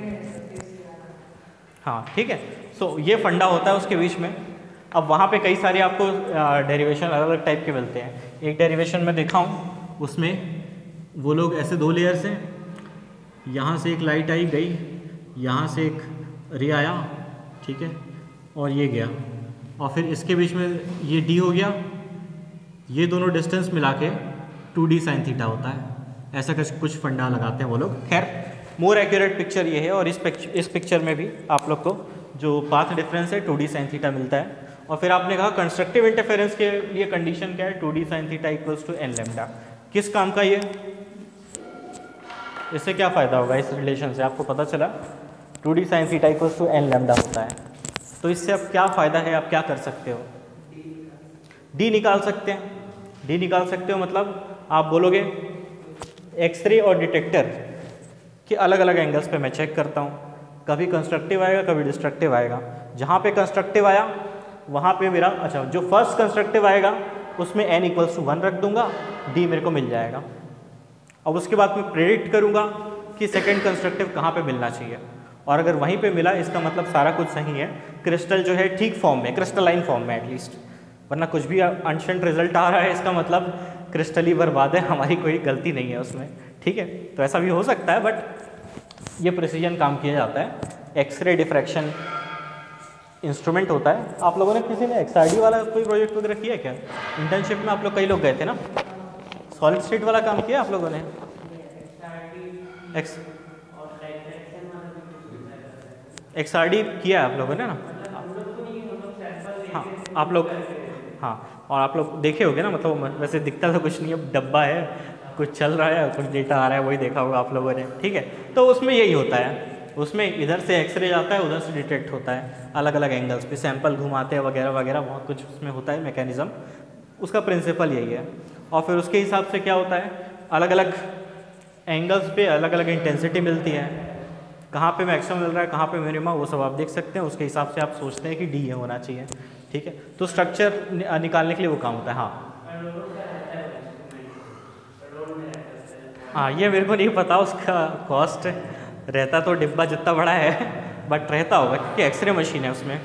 हाँ ठीक है, सो ये फंडा होता है उसके बीच में। अब वहाँ पे कई सारे आपको डेरिवेशन अलग अलग टाइप के मिलते हैं। एक डेरिवेशन में देखा हूँ, उसमें वो लोग ऐसे 2 लेयर्स हैं, यहाँ से एक लाइट आई गई, यहाँ से एक रे आया, ठीक है, और ये गया, और फिर इसके बीच में ये डी हो गया, ये दोनों डिस्टेंस मिला के 2d साइन थीटा होता है। ऐसा कुछ फंडा लगाते हैं वो लोग। खैर, मोर एक्यूरेट पिक्चर ये है, और इस पिक्चर में भी आप लोग को जो पाथ डिफरेंस है 2d साइन थीटा मिलता है। और फिर आपने कहा कंस्ट्रक्टिव इंटरफेरेंस के लिए कंडीशन क्या है? 2d sine theta equals to N lambda. किस काम का ये? इससे क्या फ़ायदा होगा इस रिलेशन से? आपको पता चला 2d sine theta equals to N lambda होता है, तो इससे अब क्या फ़ायदा है? आप क्या कर सकते हो? डी निकाल सकते हैं। डी निकाल सकते हो मतलब आप बोलोगे एक्सरे और डिटेक्टर के अलग अलग एंगल्स पे मैं चेक करता हूँ, कभी कंस्ट्रक्टिव आएगा, कभी डिस्ट्रक्टिव आएगा। जहाँ पे कंस्ट्रक्टिव आया वहाँ पे मेरा, अच्छा, जो फर्स्ट कंस्ट्रक्टिव आएगा उसमें n इक्वल्स टू 1 रख दूंगा, d मेरे को मिल जाएगा। अब उसके बाद मैं प्रेडिक्ट करूँगा कि सेकेंड कंस्ट्रक्टिव कहाँ पे मिलना चाहिए, और अगर वहीं पे मिला इसका मतलब सारा कुछ सही है, क्रिस्टल जो है ठीक फॉर्म में, क्रिस्टलाइन फॉर्म में एटलीस्ट, वरना कुछ भी अनशंट रिजल्ट आ रहा है इसका मतलब क्रिस्टल ही बर्बाद है, हमारी कोई गलती नहीं है उसमें। ठीक है, तो ऐसा भी हो सकता है, बट ये प्रिसीजन काम किया जाता है। एक्सरे डिफ्रैक्शन इंस्ट्रूमेंट होता है। आप लोगों ने किसी ने XRD वाला कोई प्रोजेक्ट वगैरह किया है क्या? इंटर्नशिप में आप लोग कई लोग गए थे ना, सॉलिड स्टेट वाला काम किया आप लोगों ने? XRD किया है आप लोगों ने ना? हाँ आप लोग, हाँ, और आप लोग देखे होगे ना, मतलब वैसे दिखता तो कुछ नहीं है, डब्बा है, कुछ चल रहा है, कुछ डेटा आ रहा है, वही देखा होगा आप लोगों ने। ठीक है, तो उसमें यही होता है, उसमें इधर से एक्सरे जाता है, उधर से डिटेक्ट होता है, अलग अलग एंगल्स पे सैंपल घुमाते हैं वगैरह वगैरह, बहुत कुछ उसमें होता है मैकेनिज्म। उसका प्रिंसिपल यही है, और फिर उसके हिसाब से क्या होता है, अलग अलग एंगल्स पे अलग अलग इंटेंसिटी मिलती है, कहाँ पे मैक्सिमम मिल रहा है, कहाँ पे मिनिमम, वो सब आप देख सकते हैं। उसके हिसाब से आप सोचते हैं कि डी ये होना चाहिए। ठीक है, तो स्ट्रक्चर निकालने के लिए वो काम होता है। हाँ, ये मेरे को नहीं पता उसका कॉस्ट, रहता तो डिब्बा जितना बड़ा है बट रहता होगा, क्योंकि एक्सरे मशीन है उसमें।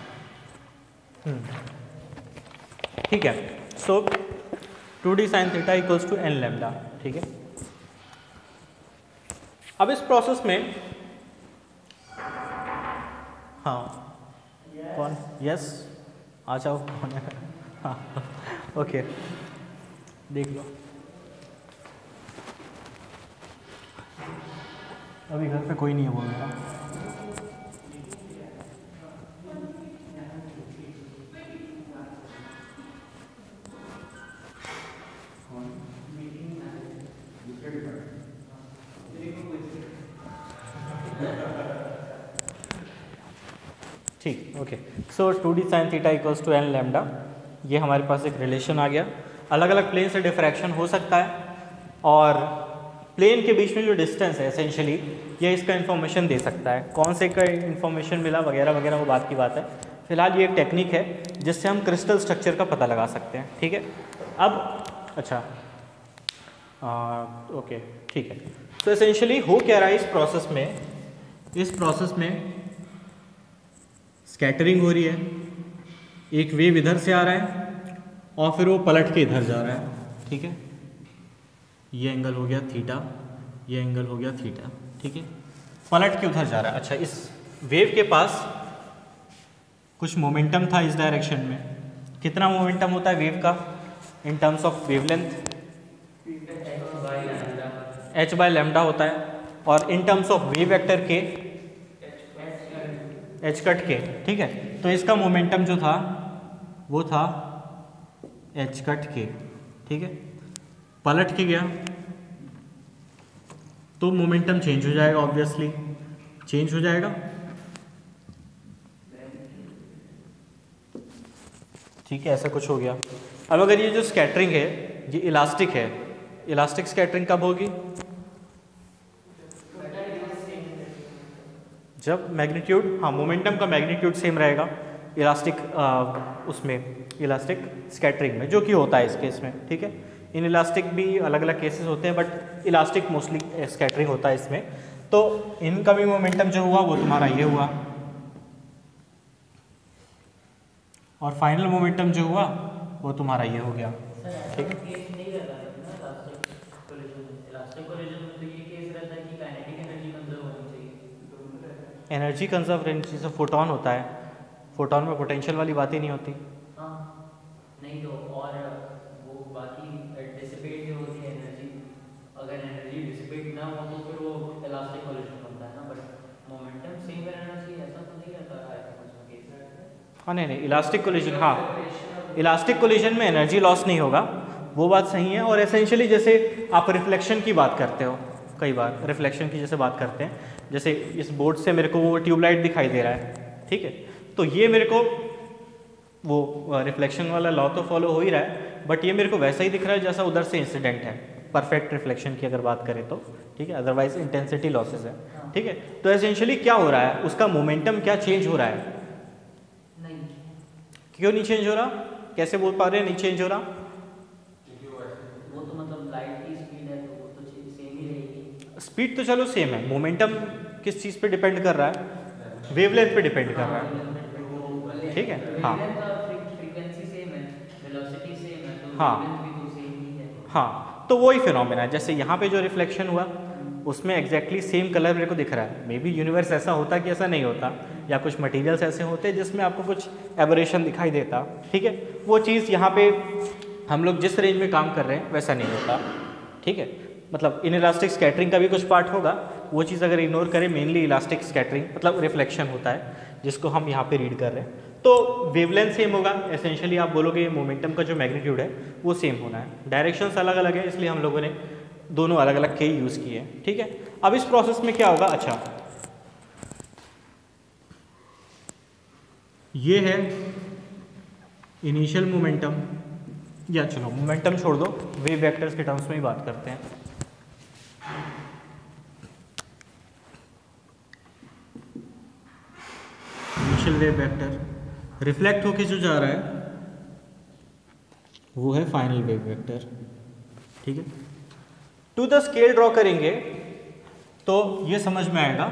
ठीक है, so 2d sine theta equals to N lambda. ठीक है, अब इस प्रोसेस में, हाँ कौन, यस आ जाओ, कौन है? हाँ ओके, देख लो। अभी घर पे कोई नहीं है बोल रहा। ठीक, okay. So 2d sin theta equals to n lambda, ये हमारे पास एक रिलेशन आ गया। अलग अलग प्लेन से डिफ्रैक्शन हो सकता है और प्लेन के बीच में जो डिस्टेंस है एसेंशियली ये इसका इन्फॉर्मेशन दे सकता है। कौन से का इन्फॉर्मेशन मिला वगैरह वगैरह वो बात की बात है। फिलहाल ये एक टेक्निक है जिससे हम क्रिस्टल स्ट्रक्चर का पता लगा सकते हैं, ठीक है। अब अच्छा ओके, ठीक है। तो एसेंशियली हो क्या रहा है इस प्रोसेस में स्कैटरिंग हो रही है, एक वेव इधर से आ रहा है और फिर वो पलट के इधर जा रहा है, ठीक है। ये एंगल हो गया थीटा, ये एंगल हो गया थीटा, ठीक है। पलट के उधर जा रहा है। अच्छा, इस वेव के पास कुछ मोमेंटम था इस डायरेक्शन में। कितना मोमेंटम होता है वेव का in terms of wavelength? h by lambda होता है। और in terms of wave vector के h कट के, ठीक है। तो इसका मोमेंटम जो था वो था h कट के, ठीक है। पलट के गया तो मोमेंटम चेंज हो जाएगा, ऑब्वियसली चेंज हो जाएगा, ठीक है। ऐसा कुछ हो गया। अब अगर ये जो स्कैटरिंग है ये इलास्टिक है, इलास्टिक स्कैटरिंग कब होगी? जब मैग्नीट्यूड, हाँ, मोमेंटम का मैग्नीट्यूड सेम रहेगा इलास्टिक उसमें, इलास्टिक स्कैटरिंग में, जो कि होता है इस केस में, ठीक है। इन इलास्टिक भी अलग अलग केसेस होते हैं बट इलास्टिक मोस्टली स्कैटरिंग होता है इसमें। तो इनका भी मोमेंटम जो हुआ वो तुम्हारा ये हुआ और फाइनल मोमेंटम जो हुआ वो तुम्हारा ये हो गया, ठीक है। एनर्जी कंजर्व एनर्जी से फोटोन होता है, फोटोन में पोटेंशियल वाली बात ही नहीं होती। हाँ, नहीं तो और वो बाकी डिसिपेट जो होती है एनर्जी, अगर एनर्जी डिसिपेट ना हो तो फिर वो इलास्टिक कोलिजन बनता है ना, बट मोमेंटम सेम रहना चाहिए, ऐसा तो नहीं रहता है उसमें केस। हाँ, नहीं, इलास्टिक कोलिजन, हाँ, इलास्टिक कोलिजन में एनर्जी लॉस नहीं होगा, वो बात सही है। और एसेंशियली जैसे आप रिफ्लेक्शन की बात करते हो, कई बार रिफ्लेक्शन की जैसे बात करते हैं, जैसे इस बोर्ड से मेरे को वो ट्यूबलाइट दिखाई दे रहा है, ठीक है। तो ये मेरे को वो रिफ्लेक्शन वाला लॉ तो फॉलो हो ही रहा है बट ये मेरे को वैसा ही दिख रहा है जैसा उधर से इंसिडेंट है, परफेक्ट रिफ्लेक्शन की अगर बात करें तो, ठीक है। अदरवाइज इंटेंसिटी लॉसेस है, ठीक है। तो एसेंशियली क्या हो रहा है, उसका मोमेंटम क्या चेंज हो रहा है? नहीं, क्यों नहीं चेंज हो रहा? कैसे बोल पा रहे हैं नहीं चेंज हो रहा? वो तो मतलब लाइट की स्पीड है तो वो तो सेम ही रहेगी। स्पीड तो चलो सेम है, मोमेंटम किस चीज़ पे डिपेंड कर रहा है? वेवलेंथ पे डिपेंड कर रहा है, ठीक है। हाँ, फ्रीक्वेंसी सेम है, वेलोसिटी सेम है, तो हाँ, वेवलेंथ भी तो सेम ही है। हाँ, तो वही फिनोमेना है। जैसे यहाँ पे जो रिफ्लेक्शन हुआ उसमें एग्जैक्टली सेम कलर मेरे को दिख रहा है। मे बी यूनिवर्स ऐसा होता कि ऐसा नहीं होता, या कुछ मटेरियल्स ऐसे होते जिसमें आपको कुछ एबरेशन दिखाई देता, ठीक है। वो चीज़ यहाँ पे हम लोग जिस रेंज में काम कर रहे हैं वैसा नहीं होता, ठीक है। मतलब इनइलास्टिक स्कैटरिंग का भी कुछ पार्ट होगा, वो चीज़ अगर इग्नोर करें, मेनली इलास्टिक स्कैटरिंग मतलब रिफ्लेक्शन होता है जिसको हम यहाँ पे रीड कर रहे हैं। तो वेवलेंथ सेम होगा, एसेंशियली आप बोलोगे मोमेंटम का जो मैग्नीट्यूड है वो सेम होना है। डायरेक्शंस अलग अलग है इसलिए हम लोगों ने दोनों अलग अलग के यूज़ किए हैं, ठीक है। अब इस प्रोसेस में क्या होगा, अच्छा ये है इनिशियल मोमेंटम, या चलो मोमेंटम छोड़ दो, वेव वेक्टर्स के टर्म्स में ही बात करते हैं। इनिशियल वेव वेक्टर रिफ्लेक्ट होके जो जा रहा है वो है फाइनल वेव वेक्टर, ठीक है। टू द स्केल ड्रॉ करेंगे तो ये समझ में आएगा,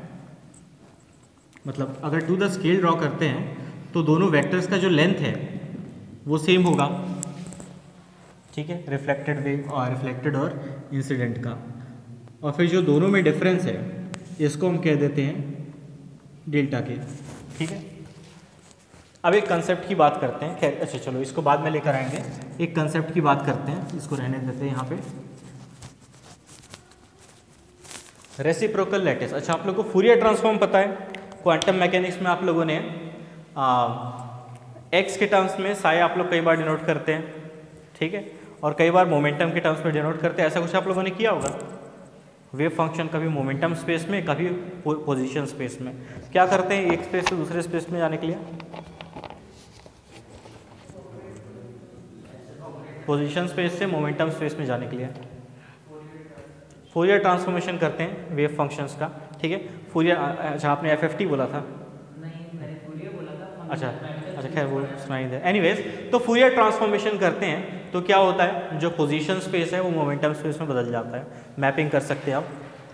मतलब अगर टू द स्केल ड्रॉ करते हैं तो दोनों वेक्टर्स का जो लेंथ है वो सेम होगा, ठीक है, रिफ्लेक्टेड वेव और रिफ्लेक्टेड और इंसिडेंट का। और फिर जो दोनों में डिफरेंस है इसको हम कह देते हैं डेल्टा के, ठीक है। अब एक कंसेप्ट की बात करते हैं, खैर अच्छा चलो इसको बाद में लेकर आएंगे। एक कंसेप्ट की बात करते हैं, इसको रहने देते हैं यहाँ पे। रेसिप्रोकल लैटिस, अच्छा आप लोगों को फूरियर ट्रांसफॉर्म पता है? क्वांटम मैकेनिक्स में आप लोगों ने एक्स के टर्म्स में साई आप लोग कई बार डिनोट करते हैं, ठीक है, और कई बार मोमेंटम के टर्म्स में डिनोट करते हैं, ऐसा कुछ आप लोगों ने किया होगा, वेव फंक्शन कभी मोमेंटम स्पेस में, कभी पोजीशन स्पेस में। क्या करते हैं एक स्पेस से दूसरे स्पेस में जाने के लिए? पोजीशन स्पेस से मोमेंटम स्पेस में जाने के लिए फोरियर ट्रांसफॉर्मेशन करते हैं वेव फंक्शंस का, ठीक है। फोरियर, अच्छा आपने एफएफटी बोला था? नहीं, मैंने फूरियर बोला था। हम अच्छा mathematical अच्छा, खैर वो चीज़ सुनाई दे। एनीवेज, तो फोरियर ट्रांसफॉर्मेशन करते हैं तो क्या होता है, जो पोजीशन स्पेस है वो मोमेंटम स्पेस में बदल जाता है। मैपिंग कर सकते हैं आप।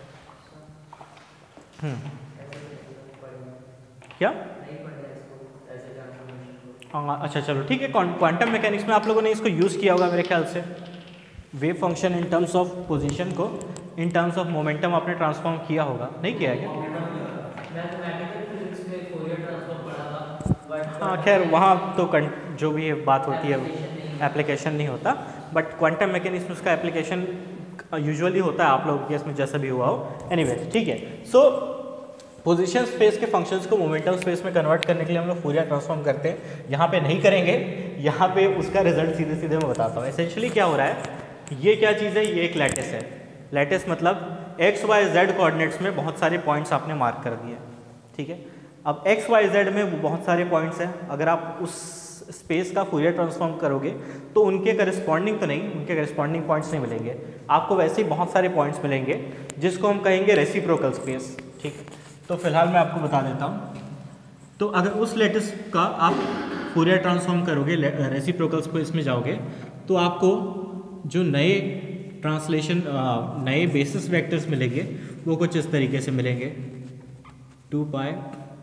क्या? नहीं पढ़ रहा इसको ऐसे ट्रांसफॉर्मेशन को। हाँ अच्छा चलो ठीक है। क्वांटम मैकेनिक्स में आप लोगों ने इसको यूज़ किया होगा मेरे ख्याल से। Wave function in terms of position को इन टर्म्स ऑफ मोमेंटम आपने ट्रांसफॉर्म किया होगा, नहीं किया है क्या? मैथमेटिकल फिजिक्स में फूरियर ट्रांसफॉर्म पढ़ा था, बट हाँ खैर वहाँ तो जो भी बात होती है application नहीं एप्लीकेशन नहीं होता, बट क्वांटम मैकेनिक्स में उसका एप्लीकेशन यूजुअली होता है, आप लोगों के केस में जैसा भी हुआ हो। एनीवेज ठीक है। सो पोजीशन स्पेस के फंक्शंस को मोमेंटम स्पेस में कन्वर्ट करने के लिए हम लोग फूरियर ट्रांसफॉर्म करते हैं। यहाँ पे नहीं करेंगे, यहाँ पे उसका रिजल्ट सीधे सीधे मैं बताता हूँ। एसेंशियली क्या हो रहा है, ये क्या चीज़ है, ये एक लैटिस है। लैटिस मतलब एक्स वाई जेड कोऑर्डिनेट्स में बहुत सारे पॉइंट्स आपने मार्क कर दिए, ठीक है। अब एक्स वाई जेड में बहुत सारे पॉइंट्स हैं, अगर आप उस स्पेस का फूरियर ट्रांसफॉर्म करोगे तो उनके करस्पॉन्डिंग तो नहीं, उनके करस्पॉन्डिंग पॉइंट्स नहीं मिलेंगे आपको, वैसे ही बहुत सारे पॉइंट्स मिलेंगे जिसको हम कहेंगे रेसिप्रोकल स्पेस, ठीक है। तो फिलहाल मैं आपको बता देता हूँ। तो अगर उस लैटिस का आप फूरियर ट्रांसफॉर्म करोगे, रेसिप्रोकल स्पेस में जाओगे, तो आपको जो नए ट्रांसलेशन नए बेसिस वेक्टर्स मिलेंगे वो कुछ इस तरीके से मिलेंगे। 2 pi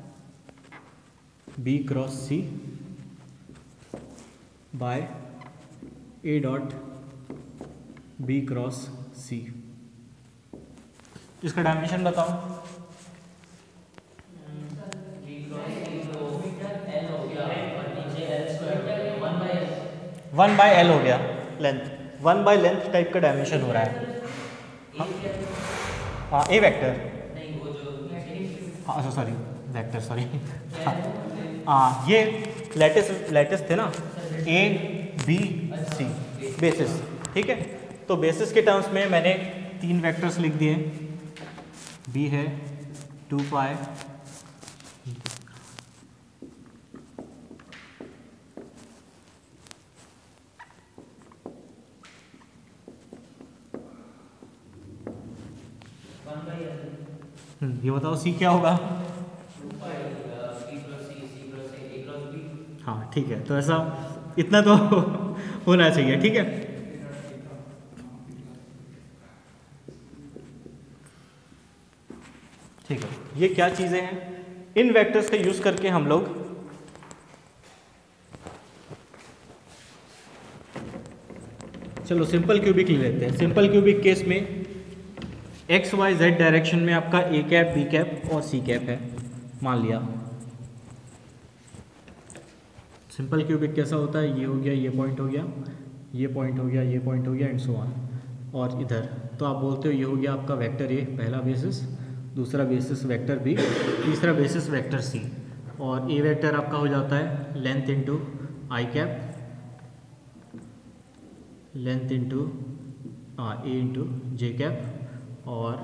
B cross C by A dot B cross C. इसका डायमेंशन बताओ। वन बाय एल हो गया लेंथ, 1 बाय लेंथ टाइप का डायमेंशन हो रहा है। हाँ ए वेक्टर, नहीं वो जो हाँ अच्छा सॉरी वेक्टर सॉरी। हाँ ये लैटिस थे ना, ए बी सी बेसिस, ठीक है। तो बेसिस के टर्म्स में मैंने 3 वेक्टर्स लिख दिए। बी है 2 पाई ये बताओ सी क्या होगा। हाँ ठीक है, तो ऐसा इतना तो होना चाहिए, ठीक है। ठीक है, ये क्या चीज़ें हैं, इन वेक्टर्स का यूज़ करके हम लोग चलो सिंपल क्यूबिक ले लेते हैं। सिंपल क्यूबिक केस में एक्स वाई जेड डायरेक्शन में आपका ए कैप बी कैप और सी कैप है, मान लिया। सिंपल क्यूबिक कैसा होता है, ये हो गया, ये पॉइंट हो गया, ये पॉइंट हो गया, ये पॉइंट हो गया एंड सो ऑन। और इधर तो आप बोलते हो ये हो गया आपका वेक्टर ए पहला बेसिस, दूसरा बेसिस वेक्टर बी, तीसरा बेसिस वेक्टर सी। और ए वेक्टर आपका हो जाता है length into I cap, length into A into J cap. और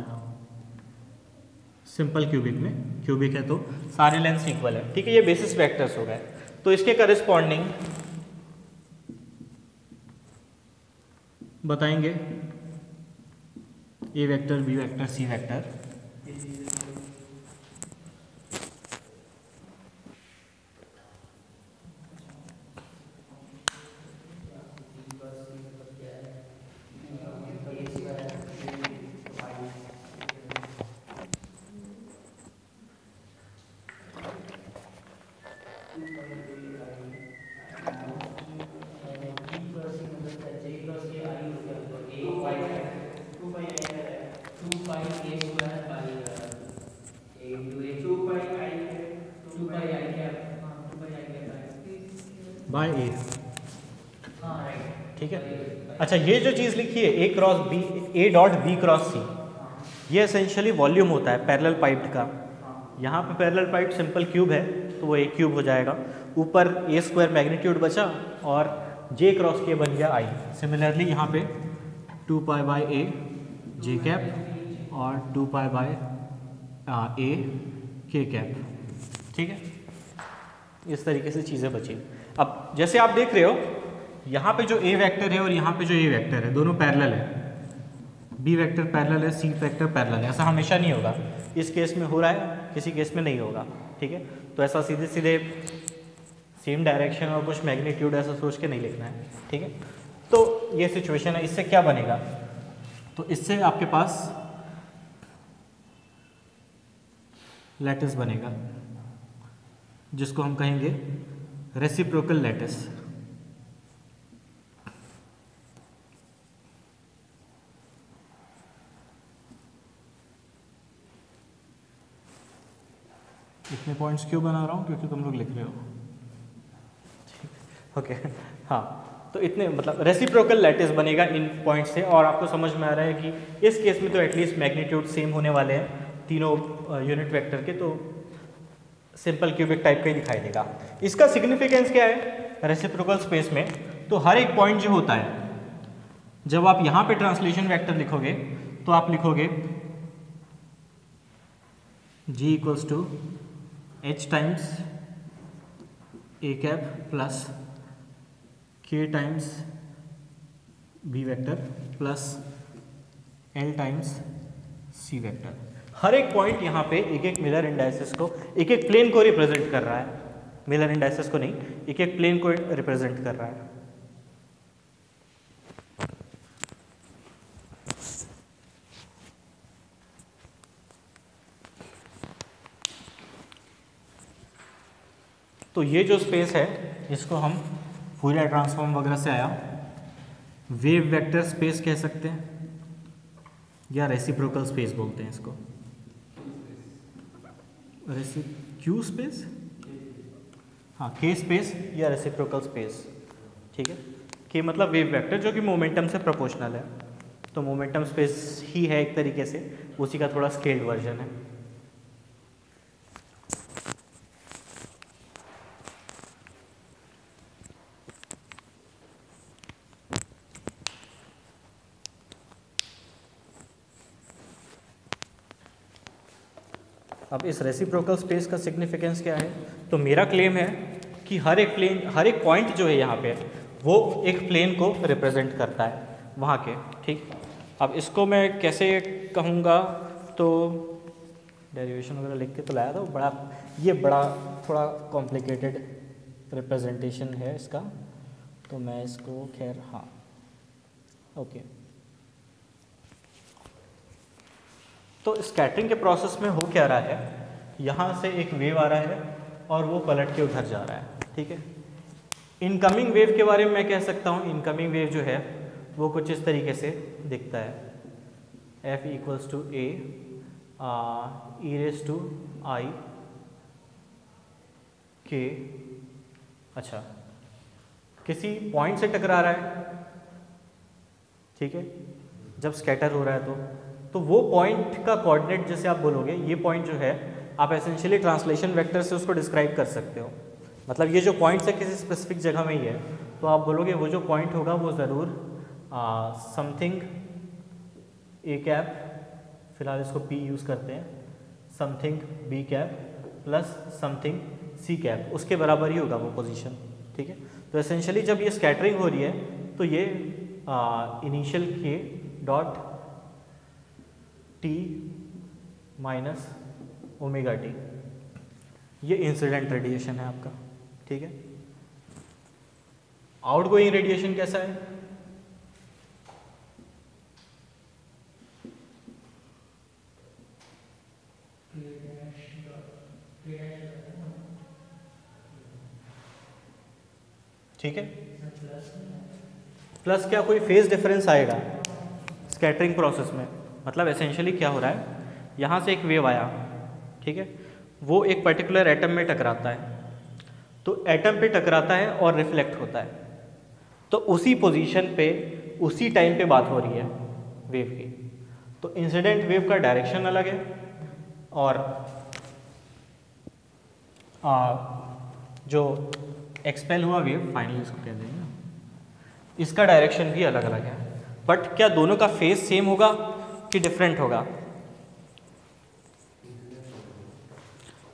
सिंपल क्यूबिक में क्यूबिक है तो सारे लेंथ्स इक्वल है, ठीक है। ये बेसिस वेक्टर्स हो गए। तो इसके करस्पॉन्डिंग बताएंगे A vector B vector C vector. By A, ठीक है। अच्छा ये जो चीज़ लिखी है A cross B, A dot B cross C, ये एसेंशियली वॉल्यूम होता है पैरेलल पाइप्ड का। यहाँ पे पैरेलल पाइप सिंपल क्यूब है तो वो ए क्यूब हो जाएगा, ऊपर ए स्क्वायर मैग्नीट्यूड बचा और जे क्रॉस के बन गया आई। सिमिलरली यहाँ पे 2 pi by A J cap और 2 पाई बाय ए के कैप, ठीक है। इस तरीके से चीज़ें बची। अब जैसे आप देख रहे हो यहाँ पे जो ए वेक्टर है और यहाँ पे जो ए वेक्टर है दोनों पैरेलल है, बी वेक्टर पैरेलल है, सी वेक्टर पैरेलल है। ऐसा हमेशा नहीं होगा, इस केस में हो रहा है, किसी केस में नहीं होगा, ठीक है। तो ऐसा सीधे सीधे सेम डायरेक्शन और कुछ मैग्नीट्यूड ऐसा सोच के नहीं लिखना है, ठीक है। तो ये सिचुएशन है। इससे क्या बनेगा, तो इससे आपके पास लैटिस बनेगा जिसको हम कहेंगे रेसिप्रोकल लैटिस। इतने पॉइंट्स क्यों बना रहा हूँ, क्योंकि तुम लोग लिख रहे हो, ओके। हाँ, तो इतने मतलब रेसिप्रोकल लैटिस बनेगा इन पॉइंट से। और आपको समझ में आ रहा है कि इस केस में तो एटलीस्ट मैग्नीट्यूड सेम होने वाले हैं तीनों यूनिट वेक्टर के, तो सिंपल क्यूबिक टाइप का ही दिखाई देगा। इसका सिग्निफिकेंस क्या है रेसिप्रोकल स्पेस में, तो हर एक पॉइंट जो होता है, जब आप यहाँ पे ट्रांसलेशन वेक्टर लिखोगे तो आप लिखोगे g equals to h times A cap plus k times b vector plus l times c vector. हर एक पॉइंट यहाँ पे एक एक मिलर इंडाइसिस को, एक एक प्लेन को रिप्रेजेंट कर रहा है, मिलर इंडाइसिस को नहीं, एक एक प्लेन को रिप्रेजेंट कर रहा है। तो ये जो स्पेस है इसको हम फूरियर ट्रांसफॉर्म वगैरह से आया वेव वेक्टर स्पेस कह सकते हैं, या रेसिप्रोकल स्पेस बोलते हैं इसको। क्यू स्पेस, हाँ, के स्पेस या रेसिप्रोकल स्पेस, ठीक है। के मतलब वेव वेक्टर जो कि मोमेंटम से प्रोपोर्शनल है, तो मोमेंटम स्पेस ही है एक तरीके से, उसी का थोड़ा स्केल्ड वर्जन है। अब इस रेसिप्रोकल स्पेस का सिग्निफिकेंस क्या है, तो मेरा क्लेम है कि हर एक प्लेन, हर एक पॉइंट जो है यहाँ पे वो एक प्लेन को रिप्रेजेंट करता है वहाँ के, ठीक। अब इसको मैं कैसे कहूँगा, तो डेरिवेशन वगैरह लिख के तो लाया था, ये बड़ा थोड़ा कॉम्प्लिकेटेड रिप्रेजेंटेशन है इसका, तो मैं इसको खैर, हाँ, ओके। तो स्कैटरिंग के प्रोसेस में हो क्या रहा है, यहाँ से एक वेव आ रहा है और वो पलट के उधर जा रहा है, ठीक है। इनकमिंग वेव के बारे में मैं कह सकता हूँ, इनकमिंग वेव जो है वो कुछ इस तरीके से दिखता है, F equals to A E raise to I K, अच्छा, किसी पॉइंट से टकरा रहा है, ठीक है, जब स्कैटर हो रहा है तो वो पॉइंट का कोऑर्डिनेट जैसे आप बोलोगे, ये पॉइंट जो है आप एसेंशियली ट्रांसलेशन वेक्टर से उसको डिस्क्राइब कर सकते हो। मतलब ये जो पॉइंट्स है किसी स्पेसिफिक जगह में ही है, तो आप बोलोगे वो जो पॉइंट होगा वो ज़रूर समथिंग ए कैप, फिलहाल इसको P यूज़ करते हैं, something B cap plus something C cap, उसके बराबर ही होगा वो पोजीशन, ठीक है। तो एसेंशियली जब ये स्कैटरिंग हो रही है तो ये initial K dot T minus omega T, ये इंसिडेंट रेडिएशन है आपका, ठीक है। आउटगोइंग रेडिएशन कैसा है, ठीक है। प्लस क्या कोई फेज डिफरेंस आएगा स्कैटरिंग प्रोसेस में, मतलब एसेंशियली क्या हो रहा है, यहाँ से एक वेव आया, ठीक है, वो एक पर्टिकुलर एटम में टकराता है, तो एटम पे टकराता है और रिफ्लेक्ट होता है, तो उसी पोजीशन पे उसी टाइम पे बात हो रही है वेव की। तो इंसिडेंट वेव का डायरेक्शन अलग है और जो एक्सपेल हुआ वेव, फाइनली इसको कह देंगे ना, इसका डायरेक्शन भी अलग अलग है। बट क्या दोनों का फेज सेम होगा कि डिफरेंट होगा,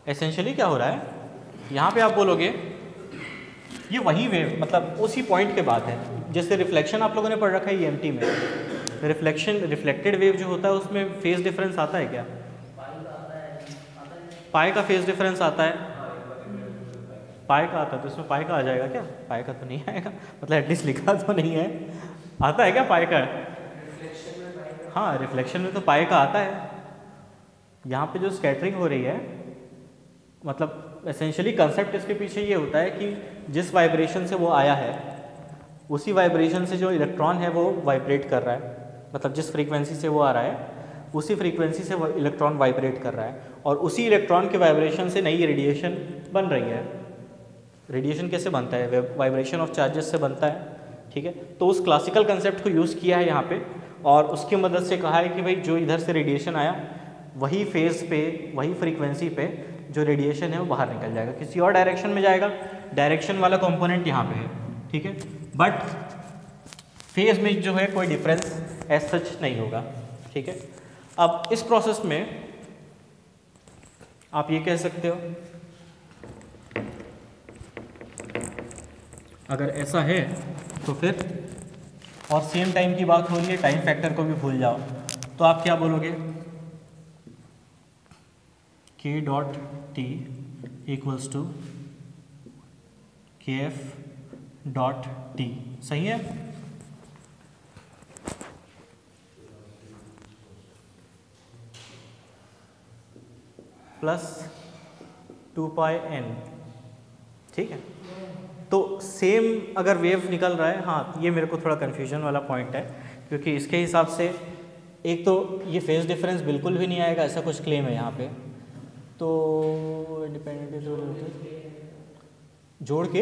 एसेंशियली क्या हो रहा है, यहाँ पे आप बोलोगे ये वही वेव, मतलब उसी पॉइंट के बाद है। जैसे रिफ्लेक्शन आप लोगों ने पढ़ रखा है ईएमटी में, रिफ्लेक्टेड वेव जो होता है उसमें फेज डिफरेंस आता है क्या? पाई का आता है। पाई का फेज डिफरेंस आता है, हाँ, एक बार रिफ्लेक्शन में पाएगा। पाई का आता है, तो इसमें पाई का आ जाएगा क्या? पाई का तो नहीं आएगा, मतलब एटलीस्ट लिखा तो नहीं है। आता है क्या पाई का? रिफ्लेक्शन में पाएगा। हाँ, रिफ्लेक्शन में तो पाई का आता है। यहाँ पे जो स्कैटरिंग हो रही है, मतलब एसेंशियली कंसेप्ट इसके पीछे ये होता है कि जिस वाइब्रेशन से वो आया है उसी वाइब्रेशन से जो इलेक्ट्रॉन है वो वाइब्रेट कर रहा है, मतलब जिस फ्रीक्वेंसी से वो आ रहा है उसी फ्रीक्वेंसी से वो इलेक्ट्रॉन वाइब्रेट कर रहा है, और उसी इलेक्ट्रॉन के वाइब्रेशन से नई रेडिएशन बन रही है। रेडिएशन कैसे बनता है? वाइब्रेशन ऑफ चार्जेस से बनता है, ठीक है। तो उस क्लासिकल कंसेप्ट को यूज़ किया है यहाँ पे, और उसकी मदद से कहा है कि भाई जो इधर से रेडिएशन आया वही फेज़ पे, वही फ्रीक्वेंसी पे जो रेडिएशन है वो बाहर निकल जाएगा, किसी और डायरेक्शन में जाएगा। डायरेक्शन वाला कंपोनेंट यहाँ पे है, ठीक है, बट फेज में जो है कोई डिफरेंस एज सच नहीं होगा, ठीक है। अब इस प्रोसेस में आप ये कह सकते हो, अगर ऐसा है तो फिर, और सेम टाइम की बात हो रही है, टाइम फैक्टर को भी भूल जाओ, तो आप क्या बोलोगे? k dot T equals to K F dot T, सही है। प्लस 2πn, ठीक है। तो सेम अगर वेव निकल रहा है, हाँ ये मेरे को थोड़ा कन्फ्यूजन वाला पॉइंट है, क्योंकि इसके हिसाब से एक तो ये फेज डिफरेंस बिल्कुल भी नहीं आएगा, ऐसा कुछ क्लेम है यहाँ पे, तो इंडिपेंडेंट जोड़ के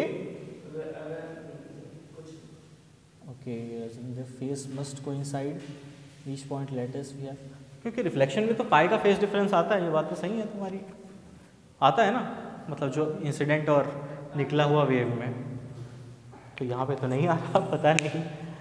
okay, the phase must coincide each point latest we have, क्योंकि रिफ्लेक्शन में तो पाई का फेज डिफरेंस आता है, ये बात तो सही है तुम्हारी, आता है ना, मतलब जो इंसिडेंट और निकला हुआ वेव में, तो यहाँ पे तो नहीं आ रहा, पता नहीं।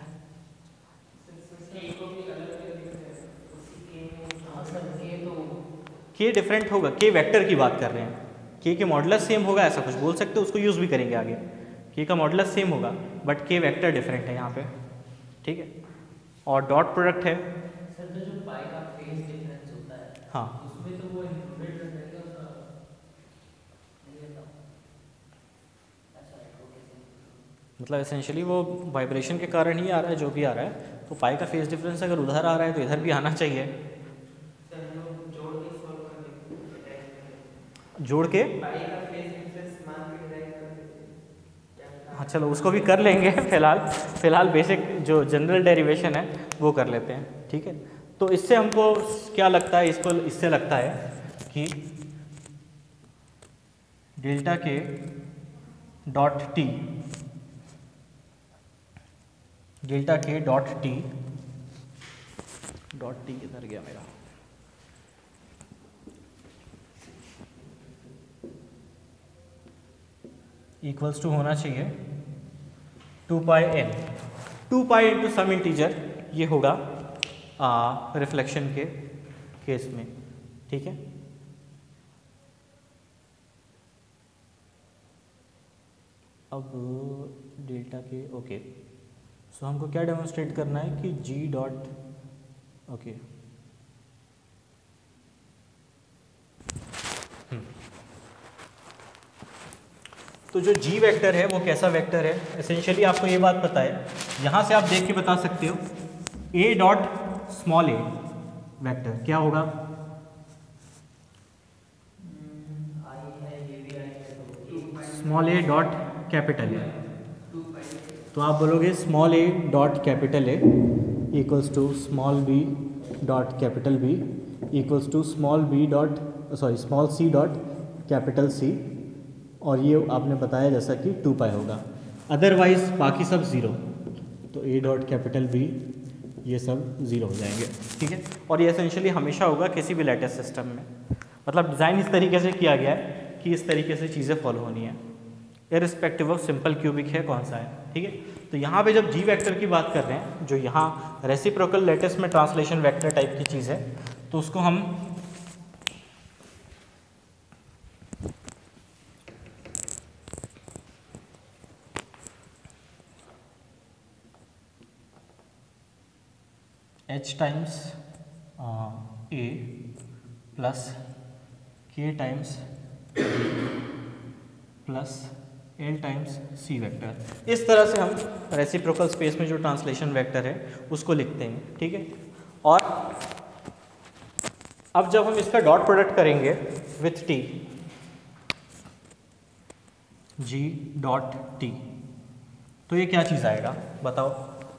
के डिफरेंट होगा, के वेक्टर की बात कर रहे हैं, के के मॉडुलस सेम होगा, ऐसा कुछ बोल सकते हो, उसको यूज़ भी करेंगे आगे। के का मॉडुलस सेम होगा बट के वेक्टर डिफरेंट है यहाँ पे, ठीक है। और डॉट प्रोडक्ट है सर, तो जो पाई का फेज डिफरेंस होता है, हाँ, उसमें तो वो इंक्लूडेड रहेगा उसका, नहीं रहता? अच्छा, ओके। मतलब एसेंशियली वो वाइब्रेशन के कारण ही आ रहा है जो भी आ रहा है, तो पाई का फेज डिफरेंस अगर उधर आ रहा है तो इधर भी आना चाहिए। सर हम लोग जोड़ के सॉल्व कर देते हैं, जोड़ के, पाई का फेज डिफरेंस मान के डिराइव कर देते हैं। हाँ चलो उसको भी कर लेंगे, फिलहाल बेसिक जो जनरल डेरिवेशन है वो कर लेते हैं, ठीक है। तो इससे हमको क्या लगता है, इसको इससे लगता है कि delta K dot T, delta K dot T किधर गया मेरा, इक्वल्स टू होना चाहिए 2πn, 2π इंटू सम इंटीजर, ये होगा रिफ्लेक्शन के केस में, ठीक है। अब डेल्टा के ओके, सो हमको क्या डेमोन्स्ट्रेट करना है कि जी डॉट ओके, तो जो जी वेक्टर है वो कैसा वेक्टर है, एसेंशियली आपको ये बात पता है, यहाँ से आप देख के बता सकते हो A dot small A vector क्या होगा, small A dot capital A, तो आप बोलोगे small A dot capital A equals to small B dot capital B equals to small C dot capital C, और ये आपने बताया जैसा कि 2π होगा, अदरवाइज बाकी सब ज़ीरो, तो ए डॉट कैपिटल बी ये सब ज़ीरो हो जाएंगे, ठीक है। और ये एसेंशियली हमेशा होगा किसी भी लेटेस्ट सिस्टम में, मतलब डिज़ाइन इस तरीके से किया गया है कि इस तरीके से चीज़ें फॉलो होनी है, इररिस्पेक्टिव ऑफ सिंपल क्यूबिक है कौन सा है, ठीक है। तो यहाँ पे जब जी वेक्टर की बात कर रहे हैं, जो यहाँ रेसिप्रोकल लेटिस में ट्रांसलेशन वेक्टर टाइप की चीज़ है, तो उसको हम H times A plus K times plus L times C vector. इस तरह से हम रेसिप्रोकल स्पेस में जो ट्रांसलेशन वेक्टर है उसको लिखते हैं, ठीक है। और अब जब हम इसका डॉट प्रोडक्ट करेंगे with T, G dot T, तो ये क्या चीज़ आएगा बताओ।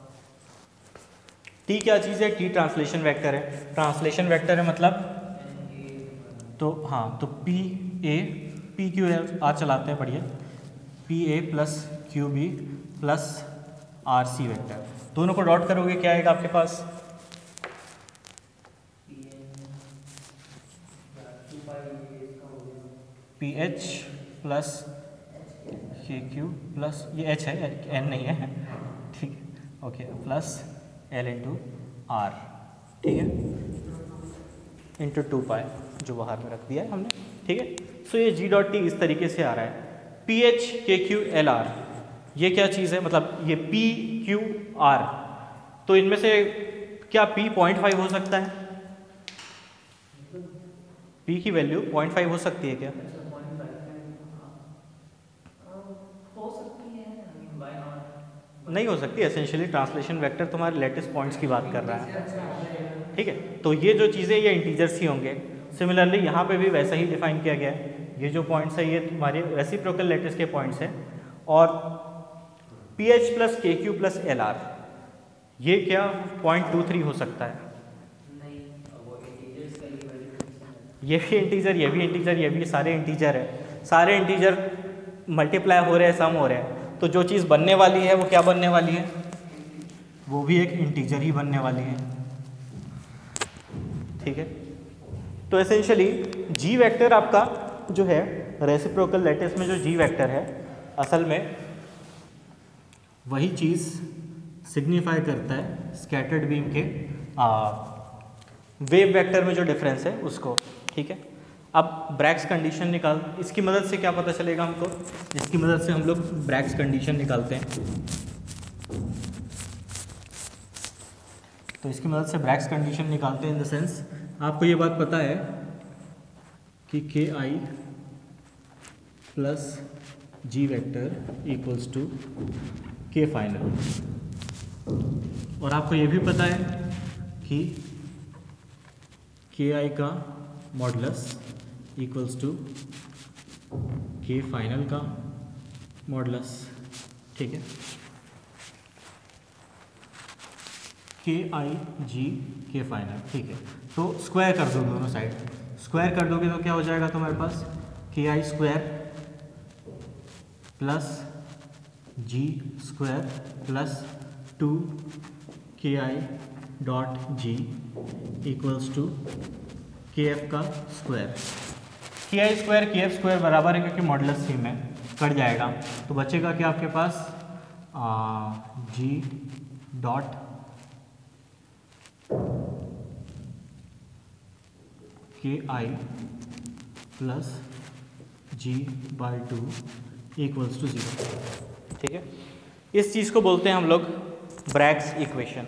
टी क्या चीज़ है? टी ट्रांसलेशन वेक्टर है। ट्रांसलेशन वेक्टर है मतलब, तो हाँ, तो पी ए पी क्यू आज चलाते हैं, बढ़िया। P A plus Q B plus R C vector, दोनों को डॉट करोगे क्या आएगा आपके पास? P H plus K Q plus, ये एच है, एन नहीं है, ठीक है, okay, plus L into R, ठीक है, इंटू 2 पाई जो बाहर में रख दिया है हमने, ठीक है। सो ये जी डॉट टी इस तरीके से आ रहा है। P H K Q L R, ये क्या चीज़ है? मतलब ये पी क्यू आर, तो इनमें से क्या पी 0.5 हो सकता है? पी की वैल्यू 0.5 हो सकती है क्या? हो सकती है, व्हाई नॉट। नहीं हो सकती। एसेंशियली ट्रांसलेशन वेक्टर तुम्हारे लेटेस पॉइंट्स की बात कर रहा है, ठीक है। तो ये जो चीज़ें ये इंटीजर्स ही होंगे। सिमिलरली यहाँ पे भी वैसा ही डिफाइन किया गया है। ये जो पॉइंट्स है ये तुम्हारे रेसिप्रोकल लेटिस के पॉइंट्स हैं। और P H plus K Q plus L R, ये क्या 0.23 हो सकता है? नहीं, वो इंटीजर्स का ही वैल्यू। ये भी इंटीजर, ये भी इंटीजर, ये भी, सारे इंटीजर है। सारे इंटीजर मल्टीप्लाई हो रहे हैं, सम हो रहे हैं, तो जो चीज़ बनने वाली है वो क्या बनने वाली है? वो भी एक इंटीजर ही बनने वाली है, ठीक है। तो एसेंशियली जी वेक्टर आपका जो है रेसिप्रोकल लैटिस में, जो जी वेक्टर है असल में वही चीज़ सिग्निफाई करता है स्कैटर्ड बीम के वेव वेक्टर में जो डिफरेंस है उसको, ठीक है। अब ब्रैग्स कंडीशन निकाल, इसकी मदद से क्या पता चलेगा हमको? इसकी मदद से हम लोग ब्रैग्स कंडीशन निकालते हैं। तो इसकी मदद से ब्रैग्स कंडीशन निकालते हैं इन द सेंस, आपको ये बात पता है कि K I plus G vector equals to K final, और आपको ये भी पता है कि के आई का modulus equals to K final का मॉडुलस, ठीक है। के आई जी के फाइनल, ठीक है। तो स्क्वायर कर दो दोनों साइड, स्क्वायर कर दोगे तो क्या हो जाएगा तुम्हारे पास? K I square plus G square plus 2 K I dot G equals to K F का square. K I square K F square बराबर है, क्योंकि मॉडुलस सेम है, कट जाएगा, तो बचेगा क्या आपके पास? G dot K I plus G by 2 equals to 0, ठीक है। इस चीज़ को बोलते हैं हम लोग ब्रैग्स इक्वेशन।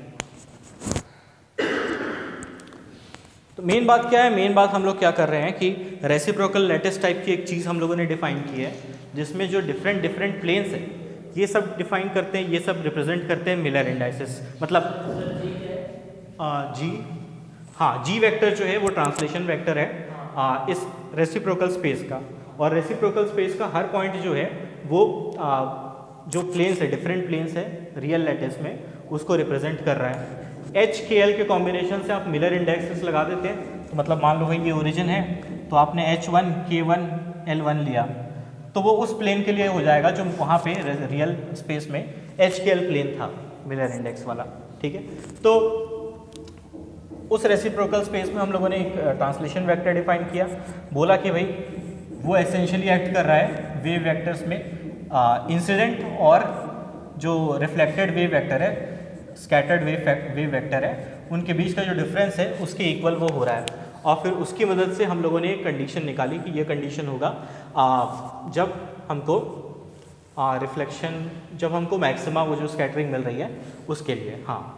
तो मेन बात क्या है? मेन बात हम लोग क्या कर रहे हैं कि रेसिप्रोकल लैटिस टाइप की एक चीज़ हम लोगों ने डिफाइन की है, जिसमें जो डिफरेंट डिफरेंट प्लेन्स है ये सब डिफाइन करते हैं, ये सब रिप्रेजेंट करते हैं मिलर इंडाइसिस। मतलब जी, हाँ, जी वेक्टर जो है वो ट्रांसलेशन वेक्टर है इस रेसिप्रोकल स्पेस का, और रेसिप्रोकल स्पेस का हर पॉइंट जो है वो जो प्लेन्स है, डिफरेंट प्लेन्स है रियल लैटिस में, उसको रिप्रेजेंट कर रहा है। एच के एल के कॉम्बिनेशन से आप मिलर इंडेक्सेस लगा देते हैं, तो मतलब मान लो भाई ये ओरिजिन है, तो आपने H1 K1 L1 लिया, तो वो उस प्लेन के लिए हो जाएगा जो वहाँ पे रियल स्पेस में एच के एल प्लेन था, मिलर इंडेक्स वाला, ठीक है। तो उस रेसिप्रोकल स्पेस में हम लोगों ने एक ट्रांसलेशन वेक्टर डिफाइन किया, बोला कि भाई वो एसेंशियली एक्ट कर रहा है वेव वेक्टर्स में, इंसिडेंट और जो रिफ्लेक्टेड वेव वेक्टर है, स्कैटर्ड वेव वेक्टर है, उनके बीच का जो डिफरेंस है उसके इक्वल वो हो रहा है। और फिर उसकी मदद से हम लोगों ने एक कंडीशन निकाली कि ये कंडीशन होगा जब हमको रिफ्लेक्शन, जब हमको मैक्सिमा वो जो स्कैटरिंग मिल रही है उसके लिए। हाँ सर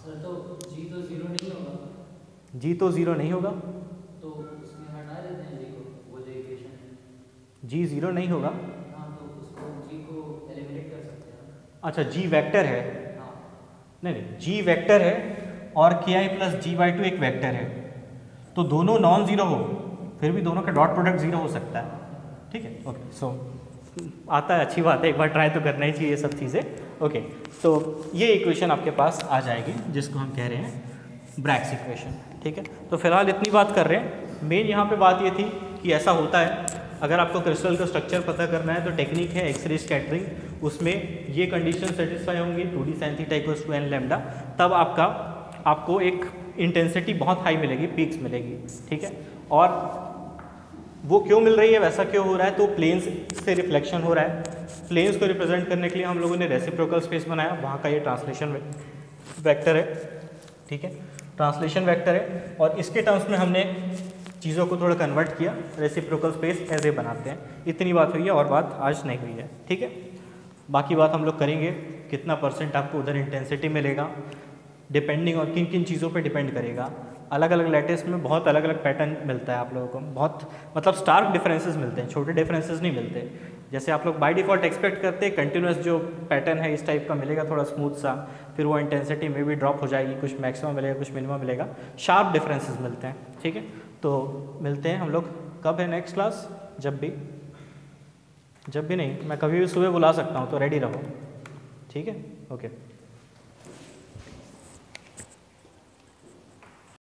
सर तो जी तो जीरो नहीं होगा, जी तो ज़ीरो नहीं होगा, तो उसमें हटा देते हैं जी को, वो जो इक्वेशन है। जी ज़ीरो नहीं होगा। हाँ तो उसको जी को एलिमिनेट कर सकते हैं ना। अच्छा जी वेक्टर है, हाँ नहीं नहीं जी वेक्टर है और K I plus G by two एक वेक्टर है, तो दोनों नॉन ज़ीरो हो फिर भी दोनों का डॉट प्रोडक्ट ज़ीरो हो सकता है। ठीक है, ओके। सो आता है, अच्छी बात है, एक बार ट्राई तो करना ही चाहिए ये सब चीज़ें। ओके, तो ये इक्वेशन आपके पास आ जाएगी जिसको हम कह रहे हैं ब्रैग्स इक्वेशन। ठीक है, तो फिलहाल इतनी बात कर रहे हैं। मेन यहाँ पे बात ये थी कि ऐसा होता है, अगर आपको क्रिस्टल का स्ट्रक्चर पता करना है तो टेक्निक है एक्सरे स्कैटरिंग, उसमें ये कंडीशन सेटिस्फाई होंगी 2d sin theta equals to n lambda, तब आपको एक इंटेंसिटी बहुत हाई मिलेगी, पीक्स मिलेगी। ठीक है, और वो क्यों मिल रही है, वैसा क्यों हो रहा है, तो प्लेन्स से रिफ्लेक्शन हो रहा है। प्लेन्स को रिप्रेजेंट करने के लिए हम लोगों ने रेसिप्रोकल स्पेस बनाया, वहाँ का ये ट्रांसलेशन वेक्टर है। ठीक है, ट्रांसलेशन वेक्टर है, और इसके टर्म्स में हमने चीज़ों को थोड़ा कन्वर्ट किया, रेसिप्रोकल स्पेस एज ए बनाते हैं। इतनी बात हुई है और बात आज नहीं हुई है। ठीक है, बाकी बात हम लोग करेंगे, कितना % आपको उधर इंटेंसिटी मिलेगा, डिपेंडिंग और किन किन चीज़ों पे डिपेंड करेगा। अलग अलग लैटिस में बहुत अलग अलग पैटर्न मिलता है आप लोगों को, बहुत मतलब स्टार्क डिफरेंसेस मिलते हैं, छोटे डिफरेंसेस नहीं मिलते। जैसे आप लोग बाय डिफ़ॉल्ट एक्सपेक्ट करते हैं कंटिन्यूस जो पैटर्न है इस टाइप का मिलेगा, थोड़ा स्मूथ सा, फिर वो इंटेंसिटी में भी ड्रॉप हो जाएगी, कुछ मैक्सिमम मिलेगा कुछ मिनिमम मिलेगा, शार्प डिफरेंसेस मिलते हैं। ठीक है, तो मिलते हैं हम लोग कब है नेक्स्ट क्लास, जब भी नहीं, मैं कभी भी सुबह बुला सकता हूँ, तो रेडी रहो। ठीक है, ओके।